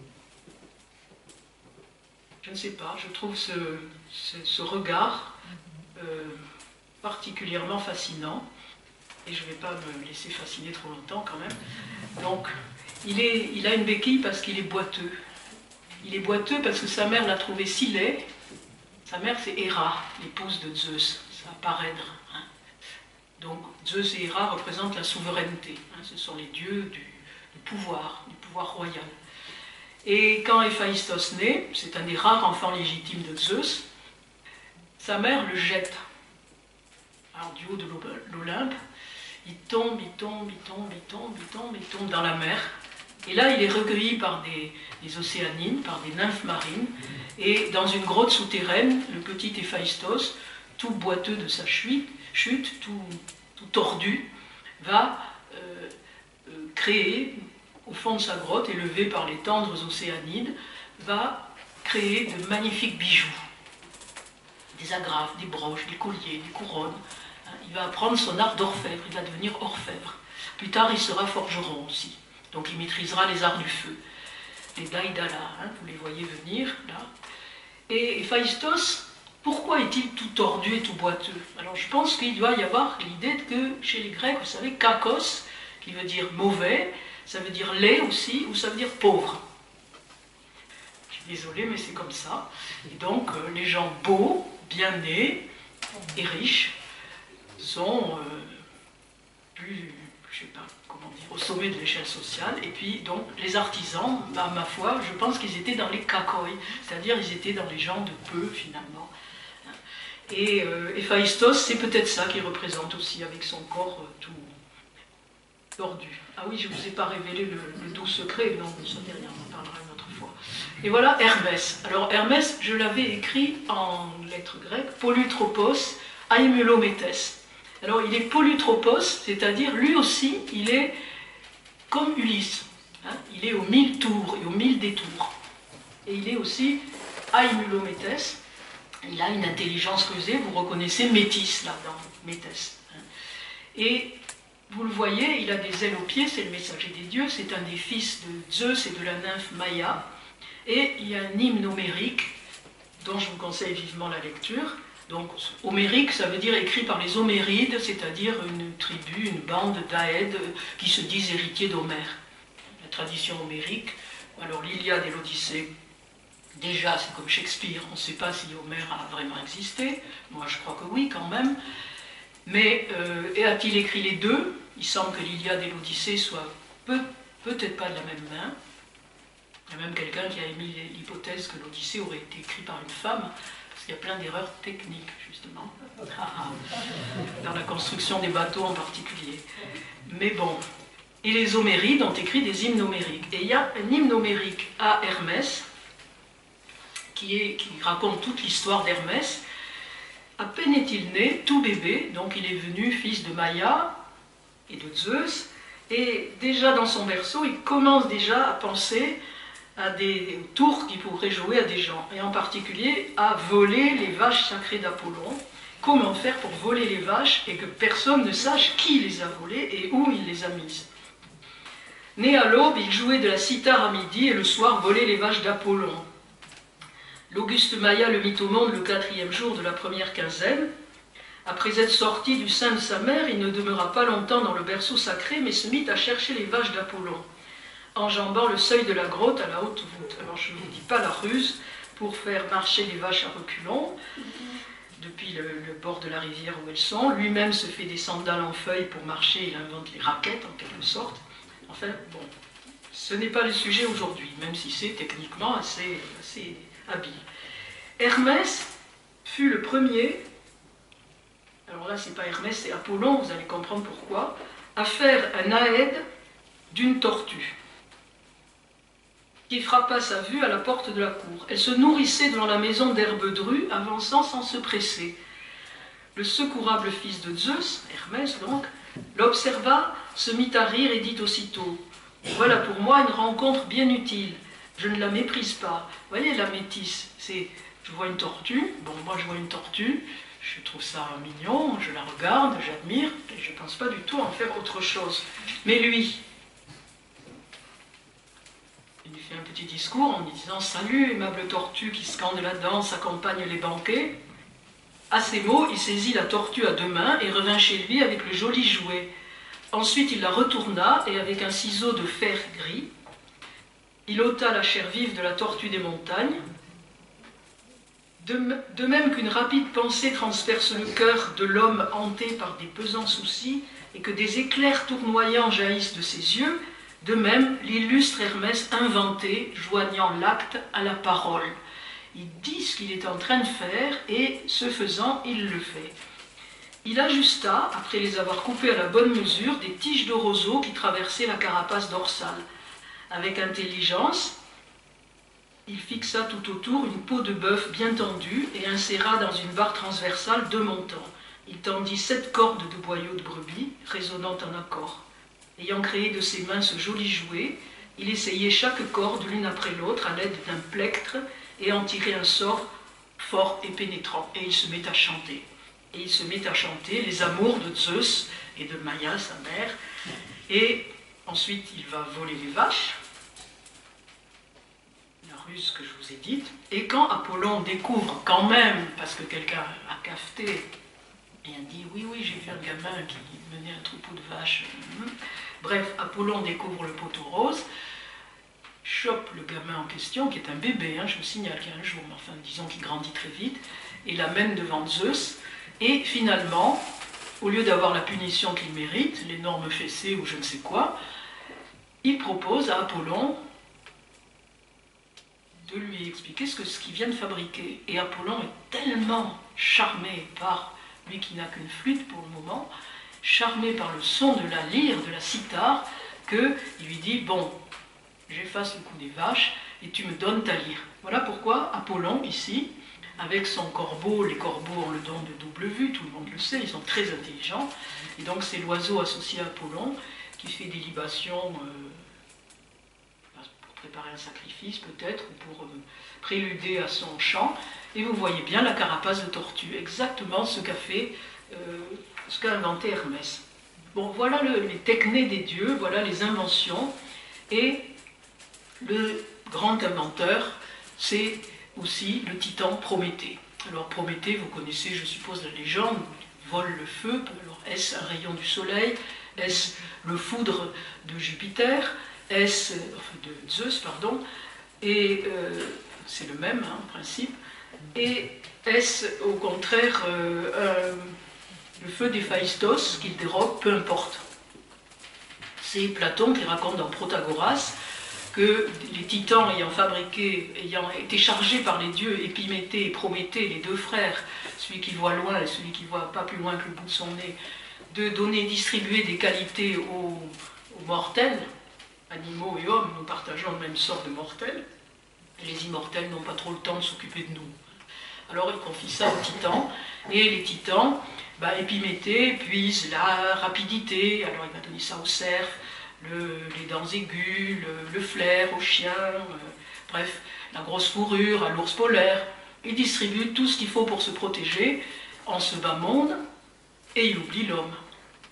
Je ne sais pas, je trouve ce, ce, ce regard euh, particulièrement fascinant, et je ne vais pas me laisser fasciner trop longtemps quand même. Donc, il, est, il a une béquille parce qu'il est boiteux. Il est boiteux parce que sa mère l'a trouvé si laid. Sa mère, c'est Héra, l'épouse de Zeus, ça paraître. Hein. Donc, Zeus et Héra représentent la souveraineté. Hein. Ce sont les dieux du, du pouvoir, du pouvoir royal. Et quand Héphaïstos naît, c'est un des rares enfants légitimes de Zeus, sa mère le jette. Alors, du haut de l'Olympe, il tombe, il tombe, il tombe, il tombe, il tombe, il tombe dans la mer. Et là, il est recueilli par des, des océanines, par des nymphes marines. Et dans une grotte souterraine, le petit Héphaïstos, tout boiteux de sa chute, chute tout, tout tordu, va euh, euh, créer, au fond de sa grotte, élevé par les tendres océanides, va créer de magnifiques bijoux. Des agrafes, des broches, des colliers, des couronnes. Il va apprendre son art d'orfèvre, il va devenir orfèvre. Plus tard, il sera forgeron aussi. Donc il maîtrisera les arts du feu. Les Daïdala, hein, vous les voyez venir, là. Et Héphaïstos, pourquoi est-il tout tordu et tout boiteux? Alors je pense qu'il doit y avoir l'idée que chez les Grecs, vous savez, kakos, qui veut dire mauvais, ça veut dire laid aussi, ou ça veut dire pauvre. Je suis désolée, mais c'est comme ça. Et donc, euh, les gens beaux, bien nés et riches sont euh, plus, je sais pas comment dire, au sommet de l'échelle sociale. Et puis, donc, les artisans, à ma foi, je pense qu'ils étaient dans les kakoi, c'est-à-dire ils étaient dans les gens de peu, finalement. Et euh, Héphaïstos, c'est peut-être ça qu'il représente aussi, avec son corps euh, tout tordu. Ah oui, je ne vous ai pas révélé le, le doux secret, non, ça n'est rien, on en parlera une autre fois. Et voilà Hermès. Alors Hermès, je l'avais écrit en lettres grecques, Polutropos Aimulométès. Alors il est Polutropos, c'est-à-dire lui aussi, il est comme Ulysse. Hein, il est aux mille tours et aux mille détours. Et il est aussi Aimulométès. Il a une intelligence creusée, vous reconnaissez Métis là, dans Métès. Hein. Et vous le voyez, il a des ailes aux pieds, c'est le messager des dieux, c'est un des fils de Zeus et de la nymphe Maïa. Et il y a un hymne homérique, dont je vous conseille vivement la lecture. Donc, homérique, ça veut dire écrit par les Homérides, c'est-à-dire une tribu, une bande d'Aèdes qui se disent héritiers d'Homère. La tradition homérique, alors l'Iliade et l'Odyssée, déjà c'est comme Shakespeare, on ne sait pas si Homère a vraiment existé, moi je crois que oui quand même. Mais euh, a-t-il écrit les deux? Il semble que l'Iliade et l'Odyssée soient peut, peut-être pas de la même main. Il y a même quelqu'un qui a émis l'hypothèse que l'Odyssée aurait été écrite par une femme, parce qu'il y a plein d'erreurs techniques, justement, dans la construction des bateaux en particulier. Mais bon, et les Homérides ont écrit des hymnes homériques. Et il y a un hymne homérique à Hermès, qui, est, qui raconte toute l'histoire d'Hermès. À peine est-il né, tout bébé, donc il est venu fils de Maïa et de Zeus, et déjà dans son berceau, il commence déjà à penser à des tours qui pourraient jouer à des gens, et en particulier à voler les vaches sacrées d'Apollon. Comment faire pour voler les vaches et que personne ne sache qui les a volées et où il les a mises. Né à l'aube, il jouait de la cithare à midi et le soir volait les vaches d'Apollon. L'Auguste Maïa le mit au monde le quatrième jour de la première quinzaine. Après être sorti du sein de sa mère, il ne demeura pas longtemps dans le berceau sacré, mais se mit à chercher les vaches d'Apollon, enjambant le seuil de la grotte à la haute voûte. Alors je ne vous dis pas la ruse pour faire marcher les vaches à reculons, depuis le, le bord de la rivière où elles sont. Lui-même se fait des sandales en feuilles pour marcher, il invente les raquettes en quelque sorte. Enfin, bon, ce n'est pas le sujet aujourd'hui, même si c'est techniquement assez, assez habile. Hermès fut le premier, alors là c'est pas Hermès, c'est Apollon, vous allez comprendre pourquoi, à faire un aède d'une tortue qui frappa sa vue à la porte de la cour. Elle se nourrissait devant la maison d'herbe drue, avançant sans se presser. Le secourable fils de Zeus, Hermès donc, l'observa, se mit à rire et dit aussitôt « Voilà pour moi une rencontre bien utile. Je ne la méprise pas. » Vous voyez, la métisse, c'est « je vois une tortue, bon, moi je vois une tortue, je trouve ça mignon, je la regarde, j'admire, et je ne pense pas du tout en faire autre chose. » Mais lui, il lui fait un petit discours en lui disant « Salut, aimable tortue qui scande la danse, accompagne les banquets. » À ces mots, il saisit la tortue à deux mains et revint chez lui avec le joli jouet. Ensuite, il la retourna et avec un ciseau de fer gris, il ôta la chair vive de la tortue des montagnes. De, de même qu'une rapide pensée transperce le cœur de l'homme hanté par des pesants soucis et que des éclairs tournoyants jaillissent de ses yeux, de même, l'illustre Hermès inventait, joignant l'acte à la parole. Il dit ce qu'il est en train de faire et, ce faisant, il le fait. Il ajusta, après les avoir coupés à la bonne mesure, des tiges de roseau qui traversaient la carapace dorsale. Avec intelligence, il fixa tout autour une peau de bœuf bien tendue et inséra dans une barre transversale deux montants. Il tendit sept cordes de boyaux de brebis, résonnant en accord. Ayant créé de ses mains ce joli jouet, il essayait chaque corde l'une après l'autre à l'aide d'un plectre et en tirait un sort fort et pénétrant. Et il se met à chanter. Et il se met à chanter les amours de Zeus et de Maïa, sa mère. Et ensuite, il va voler les vaches, la ruse que je vous ai dite. Et quand Apollon découvre quand même, parce que quelqu'un a cafeté, et il dit « Oui, oui, j'ai vu un gamin qui menait un troupeau de vaches. » Bref, Apollon découvre le poteau rose, chope le gamin en question, qui est un bébé, hein, je vous signale qu'il y a un jour, mais enfin, disons qu'il grandit très vite, et l'amène devant Zeus, et finalement, au lieu d'avoir la punition qu'il mérite, l'énorme fessée ou je ne sais quoi, il propose à Apollon de lui expliquer ce que ce qu'il vient de fabriquer. Et Apollon est tellement charmé par, lui qui n'a qu'une flûte pour le moment, charmé par le son de la lyre, de la cithare, qu'il lui dit « Bon, j'efface le coup des vaches et tu me donnes ta lyre. » Voilà pourquoi Apollon, ici, avec son corbeau, les corbeaux ont le don de double vue, tout le monde le sait, ils sont très intelligents, et donc c'est l'oiseau associé à Apollon qui fait des libations euh, pour préparer un sacrifice peut-être, ou pour euh, préluder à son chant, et vous voyez bien la carapace de tortue, exactement ce qu'a fait, euh, ce qu'a inventé Hermès. Bon, voilà le, les techniques des dieux, voilà les inventions, et le grand inventeur, c'est aussi le titan Prométhée. Alors Prométhée, vous connaissez, je suppose, la légende, il vole le feu. Alors est-ce un rayon du soleil? Est-ce le foudre de Jupiter? Est-ce, enfin de Zeus, pardon? Et euh, c'est le même, hein, en principe. Et est-ce au contraire euh, un, le feu d'Héphaïstos qu'il dérobe? Peu importe. C'est Platon qui raconte dans Protagoras que les titans ayant fabriqué, ayant été chargés par les dieux, Épiméthée et Prométhée, les deux frères, celui qui voit loin et celui qui voit pas plus loin que le bout de son nez, de donner, distribuer des qualités aux, aux mortels, animaux et hommes, nous partageons le même sort de mortels, et les immortels n'ont pas trop le temps de s'occuper de nous. Alors il confie ça aux titans, et les titans, bah, Épiméthée puise la rapidité, alors il va donner ça aux cerfs, Le, les dents aiguës, le, le flair au chien, euh, bref, la grosse fourrure à l'ours polaire. Il distribue tout ce qu'il faut pour se protéger en ce bas monde et il oublie l'homme.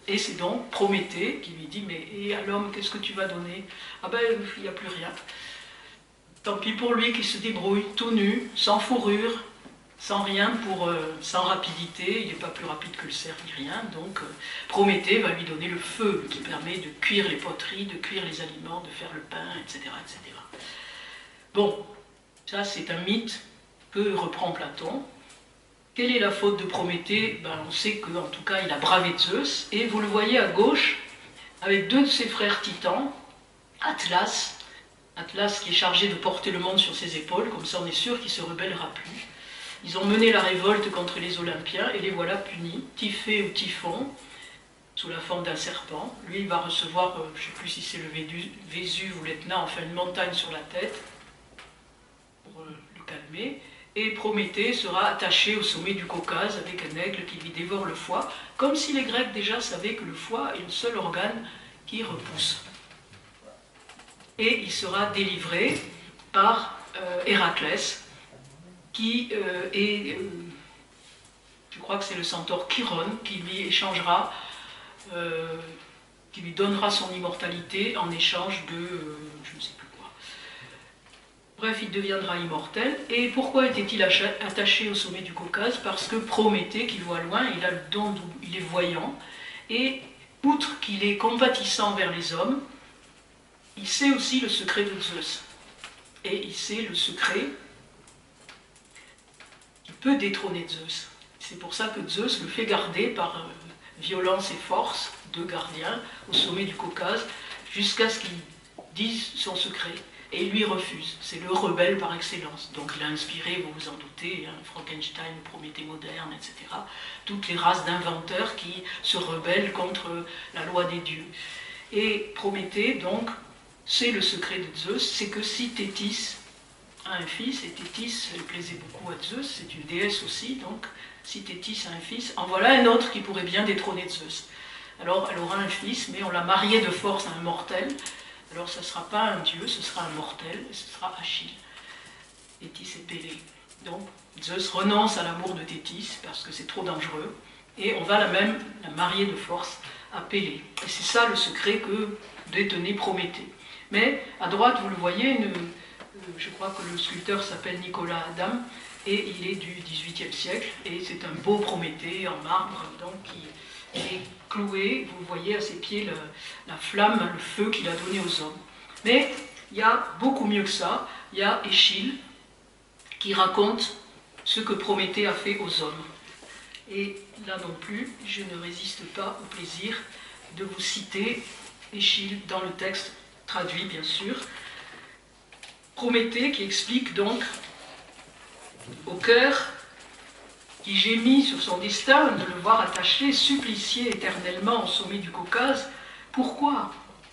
Et c'est donc Prométhée qui lui dit, mais et à l'homme, qu'est-ce que tu vas donner? Ah ben, il n'y a plus rien. Tant pis pour lui qui se débrouille, tout nu, sans fourrure, sans rien, pour, euh, sans rapidité, il n'est pas plus rapide que le cerf ni rien, donc euh, Prométhée va lui donner le feu qui permet de cuire les poteries, de cuire les aliments, de faire le pain, et cetera et cetera. Bon, ça c'est un mythe que reprend Platon. Quelle est la faute de Prométhée? Ben, on sait qu'en tout cas il a bravé Zeus, et vous le voyez à gauche, avec deux de ses frères titans, Atlas, Atlas qui est chargé de porter le monde sur ses épaules, comme ça on est sûr qu'il ne se rebellera plus. Ils ont mené la révolte contre les Olympiens et les voilà punis. Typhée ou Typhon, sous la forme d'un serpent. Lui, il va recevoir, euh, je ne sais plus si c'est le Vésuve ou l'Etna, enfin une montagne sur la tête, pour euh, le calmer. Et Prométhée sera attaché au sommet du Caucase avec un aigle qui lui dévore le foie, comme si les Grecs déjà savaient que le foie est le seul organe qui repousse. Et il sera délivré par euh, Héraclès, qui euh, est, euh, je crois que c'est le centaure Chiron, qui lui échangera, euh, qui lui donnera son immortalité en échange de, euh, je ne sais plus quoi. Bref, il deviendra immortel. Et pourquoi était-il attaché au sommet du Caucase? Parce que Prométhée, qui voit loin, il a le don, il est voyant, et outre qu'il est compatissant vers les hommes, il sait aussi le secret de Zeus. Et il sait le secret qui peut détrôner Zeus. C'est pour ça que Zeus le fait garder par euh, violence et force, deux gardiens, au sommet du Caucase, jusqu'à ce qu'il dise son secret. Et il lui refuse. C'est le rebelle par excellence. Donc il a inspiré, vous vous en doutez, hein, Frankenstein, Prométhée moderne, et cetera. Toutes les races d'inventeurs qui se rebellent contre la loi des dieux. Et Prométhée, donc, c'est le secret de Zeus, c'est que si Thétis a un fils, et Thétis elle plaisait beaucoup à Zeus, c'est une déesse aussi, donc si Thétis a un fils, en voilà un autre qui pourrait bien détrôner Zeus. Alors elle aura un fils, mais on l'a marié de force à un mortel, alors ce ne sera pas un dieu, ce sera un mortel, et ce sera Achille. Thétis est Pélée. Donc Zeus renonce à l'amour de Thétis, parce que c'est trop dangereux, et on va la même la marier de force à Pélée. Et c'est ça le secret que détenait Prométhée. Mais à droite, vous le voyez, une, je crois que le sculpteur s'appelle Nicolas Adam, et il est du dix-huitième siècle, et c'est un beau Prométhée en marbre, donc qui est cloué, vous voyez à ses pieds le, la flamme, le feu qu'il a donné aux hommes. Mais il y a beaucoup mieux que ça, il y a Échille qui raconte ce que Prométhée a fait aux hommes. Et là non plus, je ne résiste pas au plaisir de vous citer Échille dans le texte traduit bien sûr. Prométhée qui explique donc au cœur qui gémit sur son destin de le voir attaché, supplicié éternellement au sommet du Caucase, pourquoi?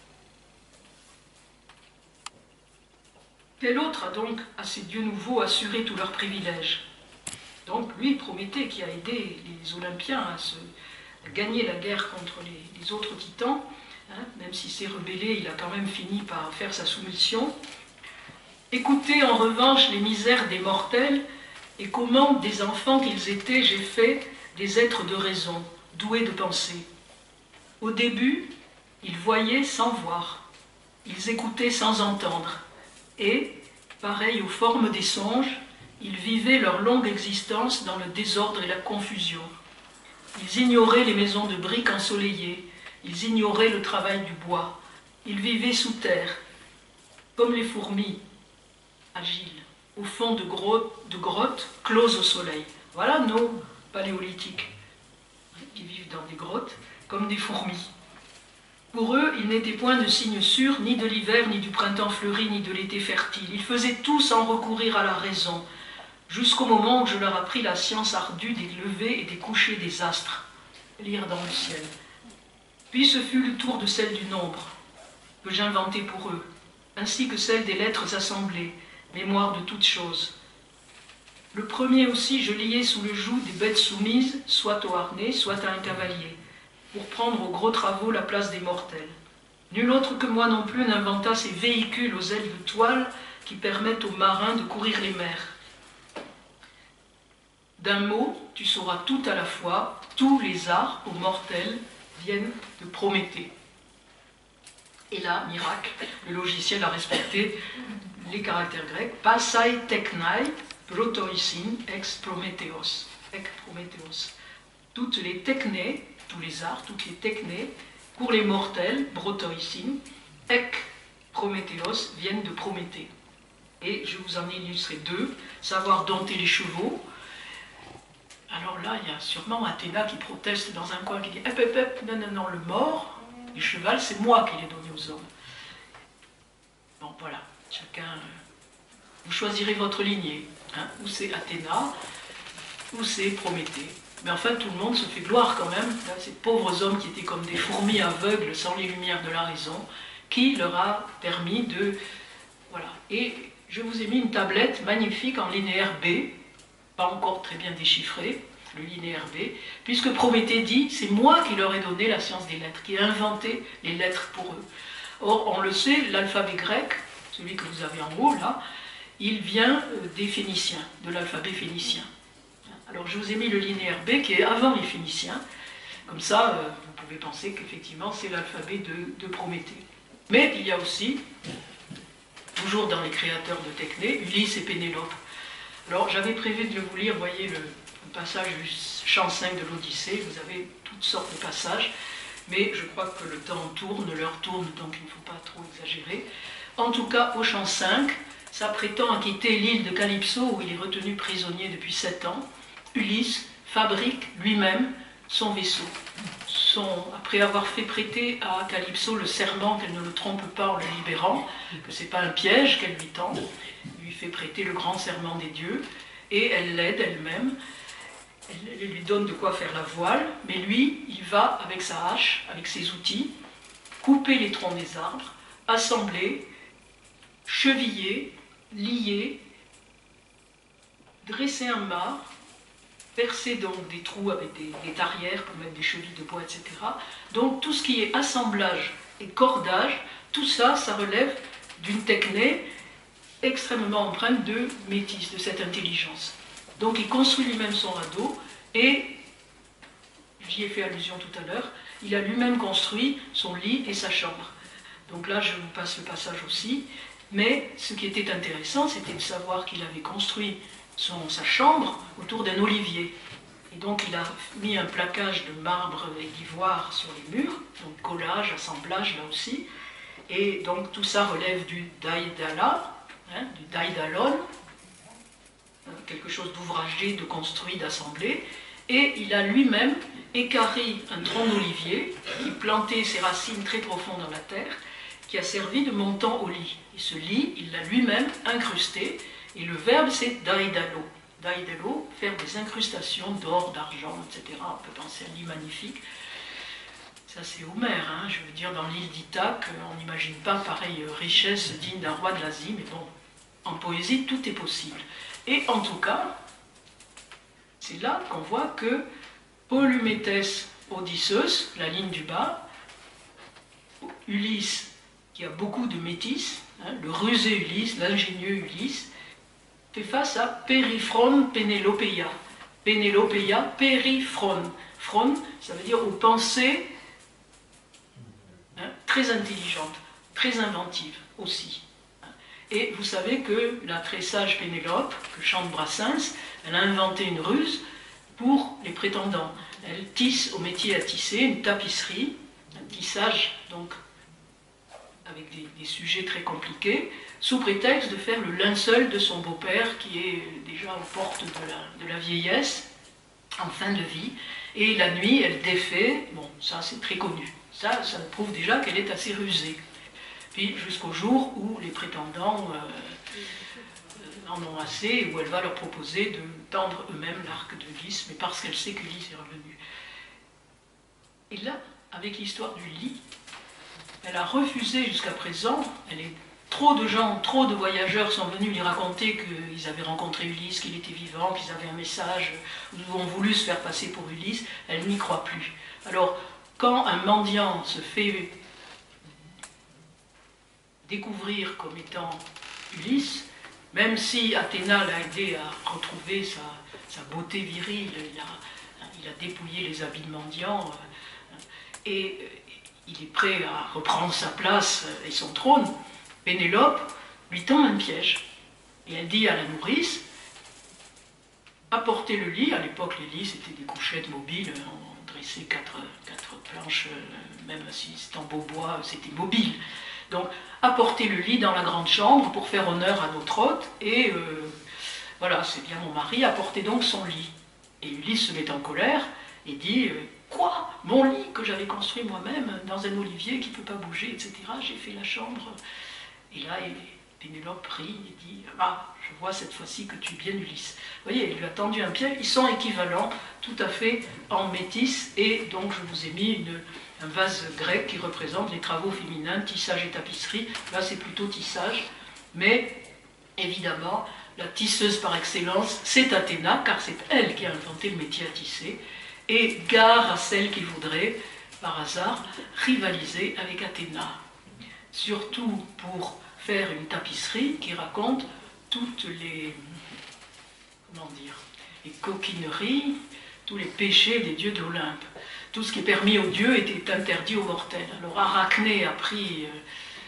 Quel autre a donc à ces dieux nouveaux assuré tous leurs privilèges? Donc lui, Prométhée, qui a aidé les Olympiens à, se, à gagner la guerre contre les, les autres titans, hein, même s'il s'est rebellé, il a quand même fini par faire sa soumission. Écoutez en revanche les misères des mortels, et comment des enfants qu'ils étaient, j'ai fait des êtres de raison, doués de pensée. Au début, ils voyaient sans voir, ils écoutaient sans entendre, et, pareils aux formes des songes, ils vivaient leur longue existence dans le désordre et la confusion. Ils ignoraient les maisons de briques ensoleillées, ils ignoraient le travail du bois, ils vivaient sous terre, comme les fourmis, agiles, au fond de grottes, de grottes closes au soleil. Voilà nos paléolithiques, qui vivent dans des grottes, comme des fourmis. Pour eux, il n'était point de signe sûr, ni de l'hiver, ni du printemps fleuri, ni de l'été fertile. Ils faisaient tout sans recourir à la raison, jusqu'au moment où je leur appris la science ardue des levées et des couchers des astres, lire dans le ciel. Puis ce fut le tour de celle du nombre, que j'inventai pour eux, ainsi que celle des lettres assemblées, mémoire de toutes choses. Le premier aussi, je liais sous le joug des bêtes soumises, soit au harnais, soit à un cavalier, pour prendre aux gros travaux la place des mortels. Nul autre que moi non plus n'inventa ces véhicules aux ailes de toile qui permettent aux marins de courir les mers. D'un mot, tu sauras tout à la fois, tous les arts aux mortels, viennent de Prométhée. Et là, miracle, le logiciel a respecté les caractères grecs. Pasai technai protoisin ex Prometheos. Ex Prometheos. Toutes les technées, tous les arts, toutes les technées, pour les mortels, protoisin, ex Prometheos, viennent de Prométhée. Et je vous en ai illustré deux. Savoir dompter les chevaux. Alors là, il y a sûrement Athéna qui proteste dans un coin, qui dit « Hep, hep, hep, non, non, non, le mort, le cheval, c'est moi qui l'ai donné aux hommes. » Bon, voilà, chacun... Vous choisirez votre lignée. Hein, ou c'est Athéna, ou c'est Prométhée. Mais enfin, tout le monde se fait gloire quand même. Là, ces pauvres hommes qui étaient comme des fourmis aveugles, sans les lumières de la raison, qui leur a permis de... Voilà. Et je vous ai mis une tablette magnifique en linéaire B, pas encore très bien déchiffré, le linéaire B, puisque Prométhée dit, c'est moi qui leur ai donné la science des lettres, qui ai inventé les lettres pour eux. Or, on le sait, l'alphabet grec, celui que vous avez en haut là, il vient des Phéniciens, de l'alphabet phénicien. Alors je vous ai mis le linéaire B qui est avant les Phéniciens, comme ça vous pouvez penser qu'effectivement c'est l'alphabet de, de Prométhée. Mais il y a aussi, toujours dans les créateurs de techné, Ulysse et Pénélope. Alors j'avais prévu de vous lire, vous voyez le, le passage du chant cinq de l'Odyssée, vous avez toutes sortes de passages, mais je crois que le temps tourne, l'heure tourne, donc il ne faut pas trop exagérer. En tout cas, au chant cinq, s'apprêtant à quitter l'île de Calypso, où il est retenu prisonnier depuis sept ans, Ulysse fabrique lui-même son vaisseau. Son, après avoir fait prêter à Calypso le serment qu'elle ne le trompe pas en le libérant, que ce n'est pas un piège qu'elle lui tend, lui fait prêter le grand serment des dieux, et elle l'aide elle-même, elle, elle lui donne de quoi faire la voile, mais lui, il va avec sa hache, avec ses outils, couper les troncs des arbres, assembler, cheviller, lier, dresser un mât, percer donc des trous avec des, des tarières pour mettre des chevilles de bois, et cetera. Donc tout ce qui est assemblage et cordage, tout ça, ça relève d'une technique extrêmement empreinte de métis, de cette intelligence. Donc il construit lui-même son radeau et, j'y ai fait allusion tout à l'heure, il a lui-même construit son lit et sa chambre. Donc là, je vous passe le passage aussi. Mais ce qui était intéressant, c'était de savoir qu'il avait construit son, sa chambre autour d'un olivier. Et donc il a mis un plaquage de marbre et d'ivoire sur les murs, donc collage, assemblage là aussi. Et donc tout ça relève du daïdala, hein, du daïdalon, quelque chose d'ouvragé, de construit, d'assemblé. Et il a lui-même équarri un tronc d'olivier qui plantait ses racines très profondes dans la terre, qui a servi de montant au lit. Et ce lit, il l'a lui-même incrusté, et le verbe c'est daïdalo. Daïdalo, faire des incrustations d'or, d'argent, et cetera. On peut penser à un lit magnifique. Ça c'est Homère, hein. Je veux dire, dans l'île d'Ithaque, on n'imagine pas pareille richesse digne d'un roi de l'Asie, mais bon, en poésie, tout est possible. Et en tout cas, c'est là qu'on voit que Polyméthès Odysseus, la ligne du bas, Ulysse, qui a beaucoup de métis, hein, le rusé Ulysse, l'ingénieux Ulysse, fait face à Périphron Pénélopeia. Pénélopeia, Périphron. Phron, ça veut dire aux pensées hein, très intelligentes, très inventives aussi. Et vous savez que la très sage Pénélope, que chante Brassens, elle a inventé une ruse pour les prétendants. Elle tisse au métier à tisser une tapisserie, un tissage donc avec des, des sujets très compliqués, sous prétexte de faire le linceul de son beau-père qui est déjà aux portes de la, de la vieillesse, en fin de vie, et la nuit elle défait, bon ça c'est très connu, ça, ça prouve déjà qu'elle est assez rusée. Puis jusqu'au jour où les prétendants euh, en ont assez, où elle va leur proposer de tendre eux-mêmes l'arc de Ulysse, mais parce qu'elle sait qu'Ulysse est revenu. Et là, avec l'histoire du lit, elle a refusé jusqu'à présent, elle est, trop de gens, trop de voyageurs sont venus lui raconter qu'ils avaient rencontré Ulysse, qu'il était vivant, qu'ils avaient un message, ou ont voulu se faire passer pour Ulysse, elle n'y croit plus. Alors, quand un mendiant se fait découvrir comme étant Ulysse, même si Athéna l'a aidé à retrouver sa, sa beauté virile, il a, il a dépouillé les habits de mendiant, et il est prêt à reprendre sa place et son trône. Pénélope lui tend un piège, et elle dit à la nourrice, apportez le lit. À l'époque, les lits, c'était des couchettes mobiles, on dressait quatre, quatre planches, même si c'était en beau bois, c'était mobile. Donc, apportez le lit dans la grande chambre pour faire honneur à notre hôte, et euh, voilà, c'est bien mon mari, apportez donc son lit. Et Ulysse se met en colère et dit, euh, quoi? Mon lit que j'avais construit moi-même dans un olivier qui ne peut pas bouger, et cetera. J'ai fait la chambre. Et là, Pénélope rit et dit, ah, je vois cette fois-ci que tu es bien Ulysse. Vous voyez, il lui a tendu un pied, ils sont équivalents, tout à fait en métis, et donc je vous ai mis une, un vase grec qui représente les travaux féminins, tissage et tapisserie. Là, c'est plutôt tissage, mais évidemment, la tisseuse par excellence, c'est Athéna, car c'est elle qui a inventé le métier à tisser, et gare à celle qui voudrait, par hasard, rivaliser avec Athéna. Surtout pour faire une tapisserie qui raconte toutes les, comment dire, les coquineries, tous les péchés des dieux d'Olympe. Tout ce qui est permis aux dieux était interdit aux mortels. Alors Arachné a pris... Euh,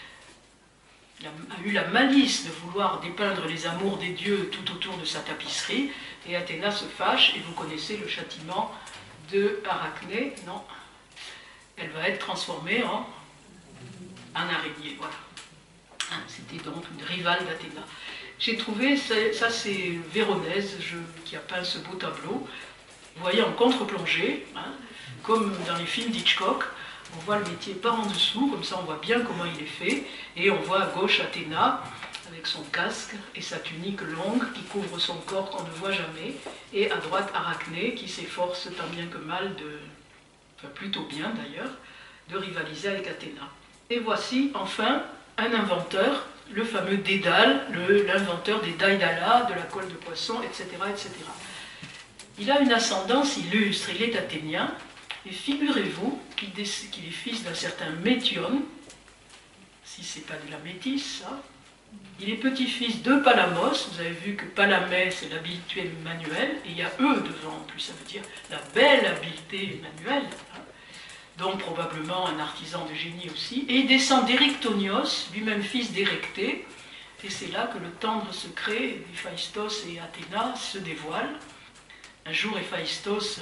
a eu la malice de vouloir dépeindre les amours des dieux tout autour de sa tapisserie, et Athéna se fâche, et vous connaissez le châtiment de Arachné, non, elle va être transformée en un araignée, voilà. Hein, c'était donc une rivale d'Athéna. J'ai trouvé, ça c'est Véronèse je, qui a peint ce beau tableau, vous voyez en contre-plongée, hein, comme dans les films d'Hitchcock. On voit le métier par en dessous, comme ça on voit bien comment il est fait, et on voit à gauche Athéna avec son casque et sa tunique longue qui couvre son corps qu'on ne voit jamais, et à droite Arachné qui s'efforce tant bien que mal de, enfin plutôt bien d'ailleurs, de rivaliser avec Athéna. Et voici enfin un inventeur, le fameux Dédale, l'inventeur des Daïdala, de la colle de poisson, et cetera, et cetera. Il a une ascendance illustre, il est athénien. Et figurez-vous qu'il est fils d'un certain Métion, si ce n'est pas de la métisse, ça. Il est petit-fils de Palamos, vous avez vu que Palamès c'est l'habileté manuelle, et il y a eux devant en plus, ça veut dire la belle habileté manuelle, hein. Donc probablement un artisan de génie aussi, et il descend d'Érictonios, lui-même fils d'Érectée, et c'est là que le tendre secret d'Héphaïstos et Athéna se dévoile. Un jour, Héphaïstos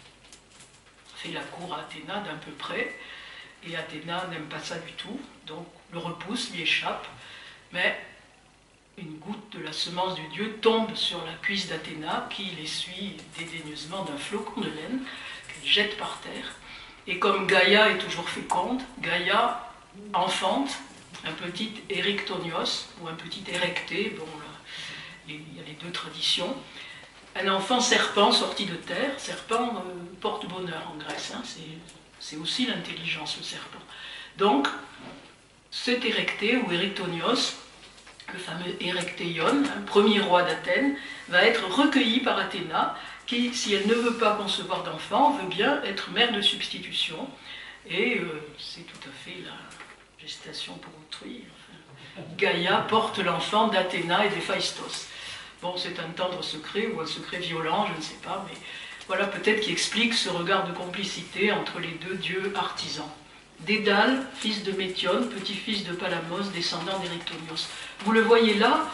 fait la cour à Athéna d'un peu près, et Athéna n'aime pas ça du tout, donc le repousse, lui échappe, mais une goutte de la semence du dieu tombe sur la cuisse d'Athéna, qui l'essuie dédaigneusement d'un flocon de laine, qu'elle jette par terre, et comme Gaïa est toujours féconde, Gaïa enfante un petit Érictonios, ou un petit Érecté, bon là, il y a les deux traditions, un enfant serpent sorti de terre. Serpent euh, porte bonheur en Grèce, hein, c'est aussi l'intelligence, le serpent. Donc, cet Érecté, ou Érictonios, le fameux Érectéion, un premier roi d'Athènes, va être recueilli par Athéna, qui, si elle ne veut pas concevoir d'enfant, veut bien être mère de substitution, et euh, c'est tout à fait la gestation pour autrui. Enfin, Gaïa porte l'enfant d'Athéna et d'Héphaïstos. Bon, c'est un tendre secret, ou un secret violent, je ne sais pas, mais voilà peut-être qui explique ce regard de complicité entre les deux dieux artisans. Dédale, fils de Métion, petit-fils de Palamos, descendant d'Érictonios. Vous le voyez là,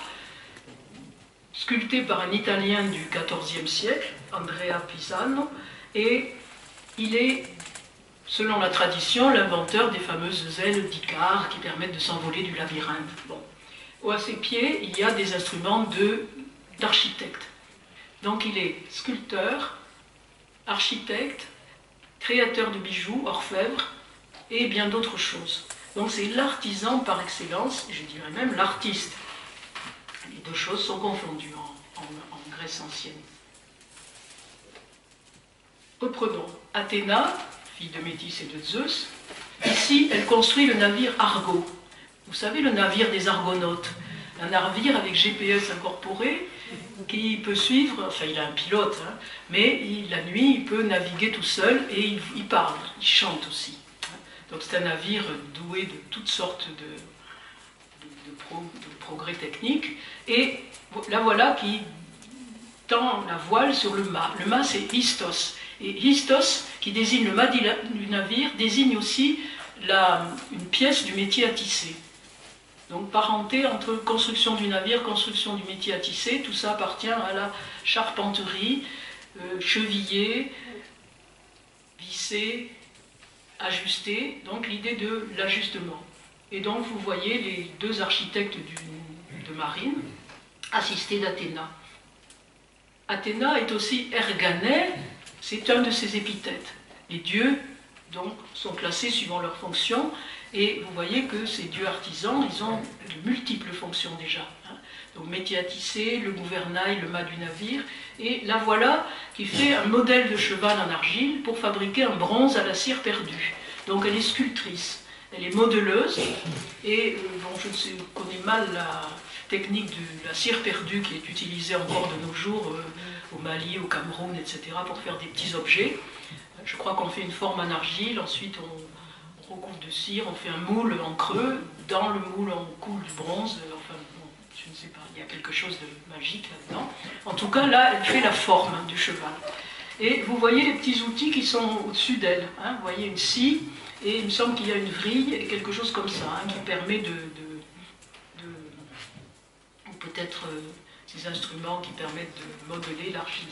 sculpté par un Italien du quatorzième siècle, Andrea Pisano, et il est, selon la tradition, l'inventeur des fameuses ailes d'Icare qui permettent de s'envoler du labyrinthe. Bon. À ses pieds, il y a des instruments de d'architecte. Donc il est sculpteur, architecte, créateur de bijoux, orfèvre, et bien d'autres choses. Donc c'est l'artisan par excellence, et je dirais même l'artiste. Les deux choses sont confondues en, en, en Grèce ancienne. Reprenons. Athéna, fille de Métis et de Zeus, ici elle construit le navire Argo. Vous savez, le navire des Argonautes. Un navire avec G P S incorporé qui peut suivre, enfin il a un pilote, hein, mais il, la nuit il peut naviguer tout seul et il, il parle, il chante aussi. Donc c'est un navire doué de toutes sortes de, de, de, pro, de progrès techniques, et la voilà qui tend la voile sur le mât. Le mât c'est Istos, Et histos, qui désigne le mât du navire, désigne aussi la, une pièce du métier à tisser. Donc parenté entre construction du navire, construction du métier à tisser, tout ça appartient à la charpenterie, euh, cheviller, visser, ajuster, donc l'idée de l'ajustement. Et donc vous voyez les deux architectes du, de marine, assistés d'Athéna. Athéna est aussi erganais, c'est un de ses épithètes. Les dieux donc, sont classés suivant leur fonction, et vous voyez que ces dieux artisans, ils ont de multiples fonctions déjà. Hein. Donc métier à tisser, le gouvernail, le mât du navire, et la voilà qui fait un modèle de cheval en argile pour fabriquer un bronze à la cire perdue. Donc elle est sculptrice, elle est modeleuse, et euh, bon, je ne sais, connais mal la technique de la cire perdue qui est utilisée encore de nos jours euh, au Mali, au Cameroun, et cetera, pour faire des petits objets. Je crois qu'on fait une forme en argile, ensuite on, on recouvre de cire, on fait un moule en creux, dans le moule on coule du bronze, enfin bon, je ne sais pas, il y a quelque chose de magique là-dedans. En tout cas, là, elle fait la forme hein, du cheval. Et vous voyez les petits outils qui sont au-dessus d'elle. Hein, vous voyez une scie, et il me semble qu'il y a une vrille, et quelque chose comme ça, hein, qui permet de... de, de ou peut-être euh, ces instruments qui permettent de modeler l'argile.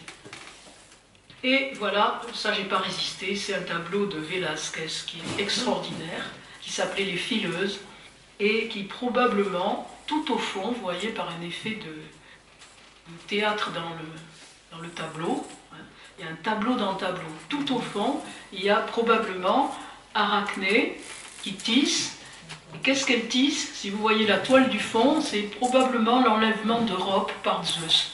Et voilà, ça j'ai pas résisté, c'est un tableau de Velázquez qui est extraordinaire, qui s'appelait Les Fileuses, et qui probablement, tout au fond, vous voyez par un effet de, de théâtre dans le, dans le tableau, hein, il y a un tableau dans le tableau, tout au fond, il y a probablement Arachné qui tisse. Qu'est-ce qu'elle tisse? Si vous voyez la toile du fond, c'est probablement l'enlèvement d'Europe par Zeus.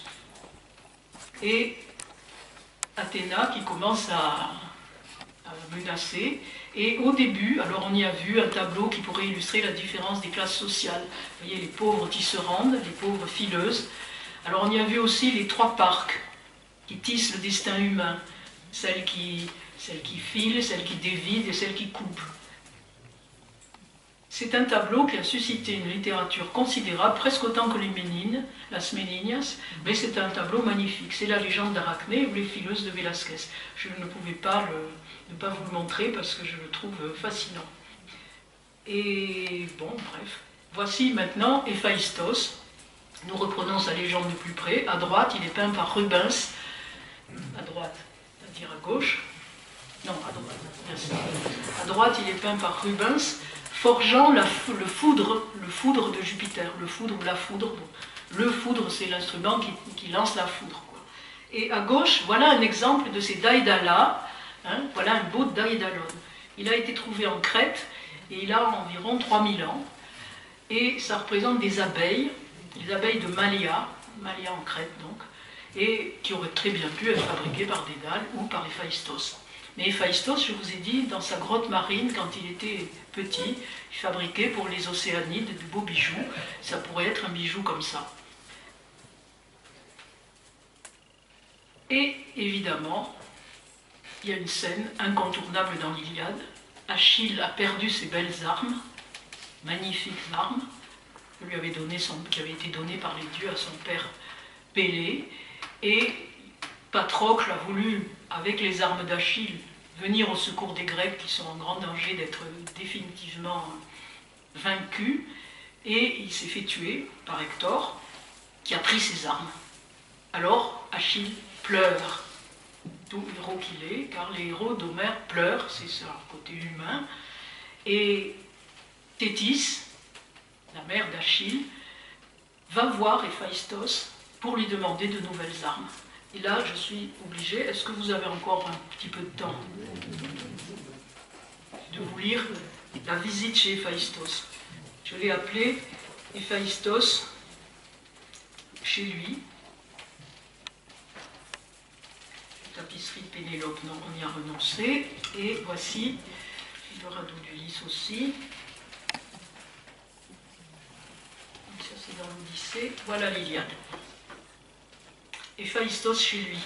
Et Athéna qui commence à, à menacer, et au début, alors on y a vu un tableau qui pourrait illustrer la différence des classes sociales. Vous voyez les pauvres tisserandes, les pauvres fileuses. Alors on y a vu aussi les trois parques qui tissent le destin humain, celles qui, celles qui filent, celles qui dévident et celles qui coupent. C'est un tableau qui a suscité une littérature considérable, presque autant que les Ménines, las Meninas, mais c'est un tableau magnifique. C'est la légende d'Arachné ou les fileuses de Velázquez. Je ne pouvais pas le, ne pas vous le montrer parce que je le trouve fascinant. Et bon, bref. Voici maintenant Héphaïstos. Nous reprenons sa légende de plus près. À droite, il est peint par Rubens. À droite, c'est-à-dire à gauche. Non, à droite. Merci. À droite, il est peint par Rubens, forgeant la, le, foudre, le foudre de Jupiter, le foudre ou la foudre. Le foudre, c'est l'instrument qui, qui lance la foudre, quoi. Et à gauche, voilà un exemple de ces daïdalas. Hein, voilà un beau daïdalon. Il a été trouvé en Crète et il a environ trois mille ans. Et ça représente des abeilles, les abeilles de Malia, Malia en Crète donc, et qui auraient très bien pu être fabriquées par Dédale ou par Héphaïstos. Mais Héphaïstos, je vous ai dit, dans sa grotte marine, quand il était petit, il fabriquait pour les Océanides de beaux bijoux. Ça pourrait être un bijou comme ça. Et évidemment, il y a une scène incontournable dans l'Iliade. Achille a perdu ses belles armes, magnifiques armes, que lui avait donné son, qui avaient été données par les dieux à son père Pélée, et Patrocle a voulu, avec les armes d'Achille, venir au secours des Grecs qui sont en grand danger d'être définitivement vaincus, et il s'est fait tuer par Hector, qui a pris ses armes. Alors Achille pleure, tout héros qu'il est, car les héros d'Homère pleurent, c'est ça, côté humain, et Thétis, la mère d'Achille, va voir Héphaïstos pour lui demander de nouvelles armes. Et là, je suis obligée, est-ce que vous avez encore un petit peu de temps de vous lire la visite chez Héphaïstos? Je l'ai appelé Héphaïstos chez lui. Tapisserie de Pénélope, non, on y a renoncé. Et voici le radeau d'Ulysse aussi. Ça, c'est dans l'Odyssée. Voilà l'Iliade. Héphaïstos chez lui.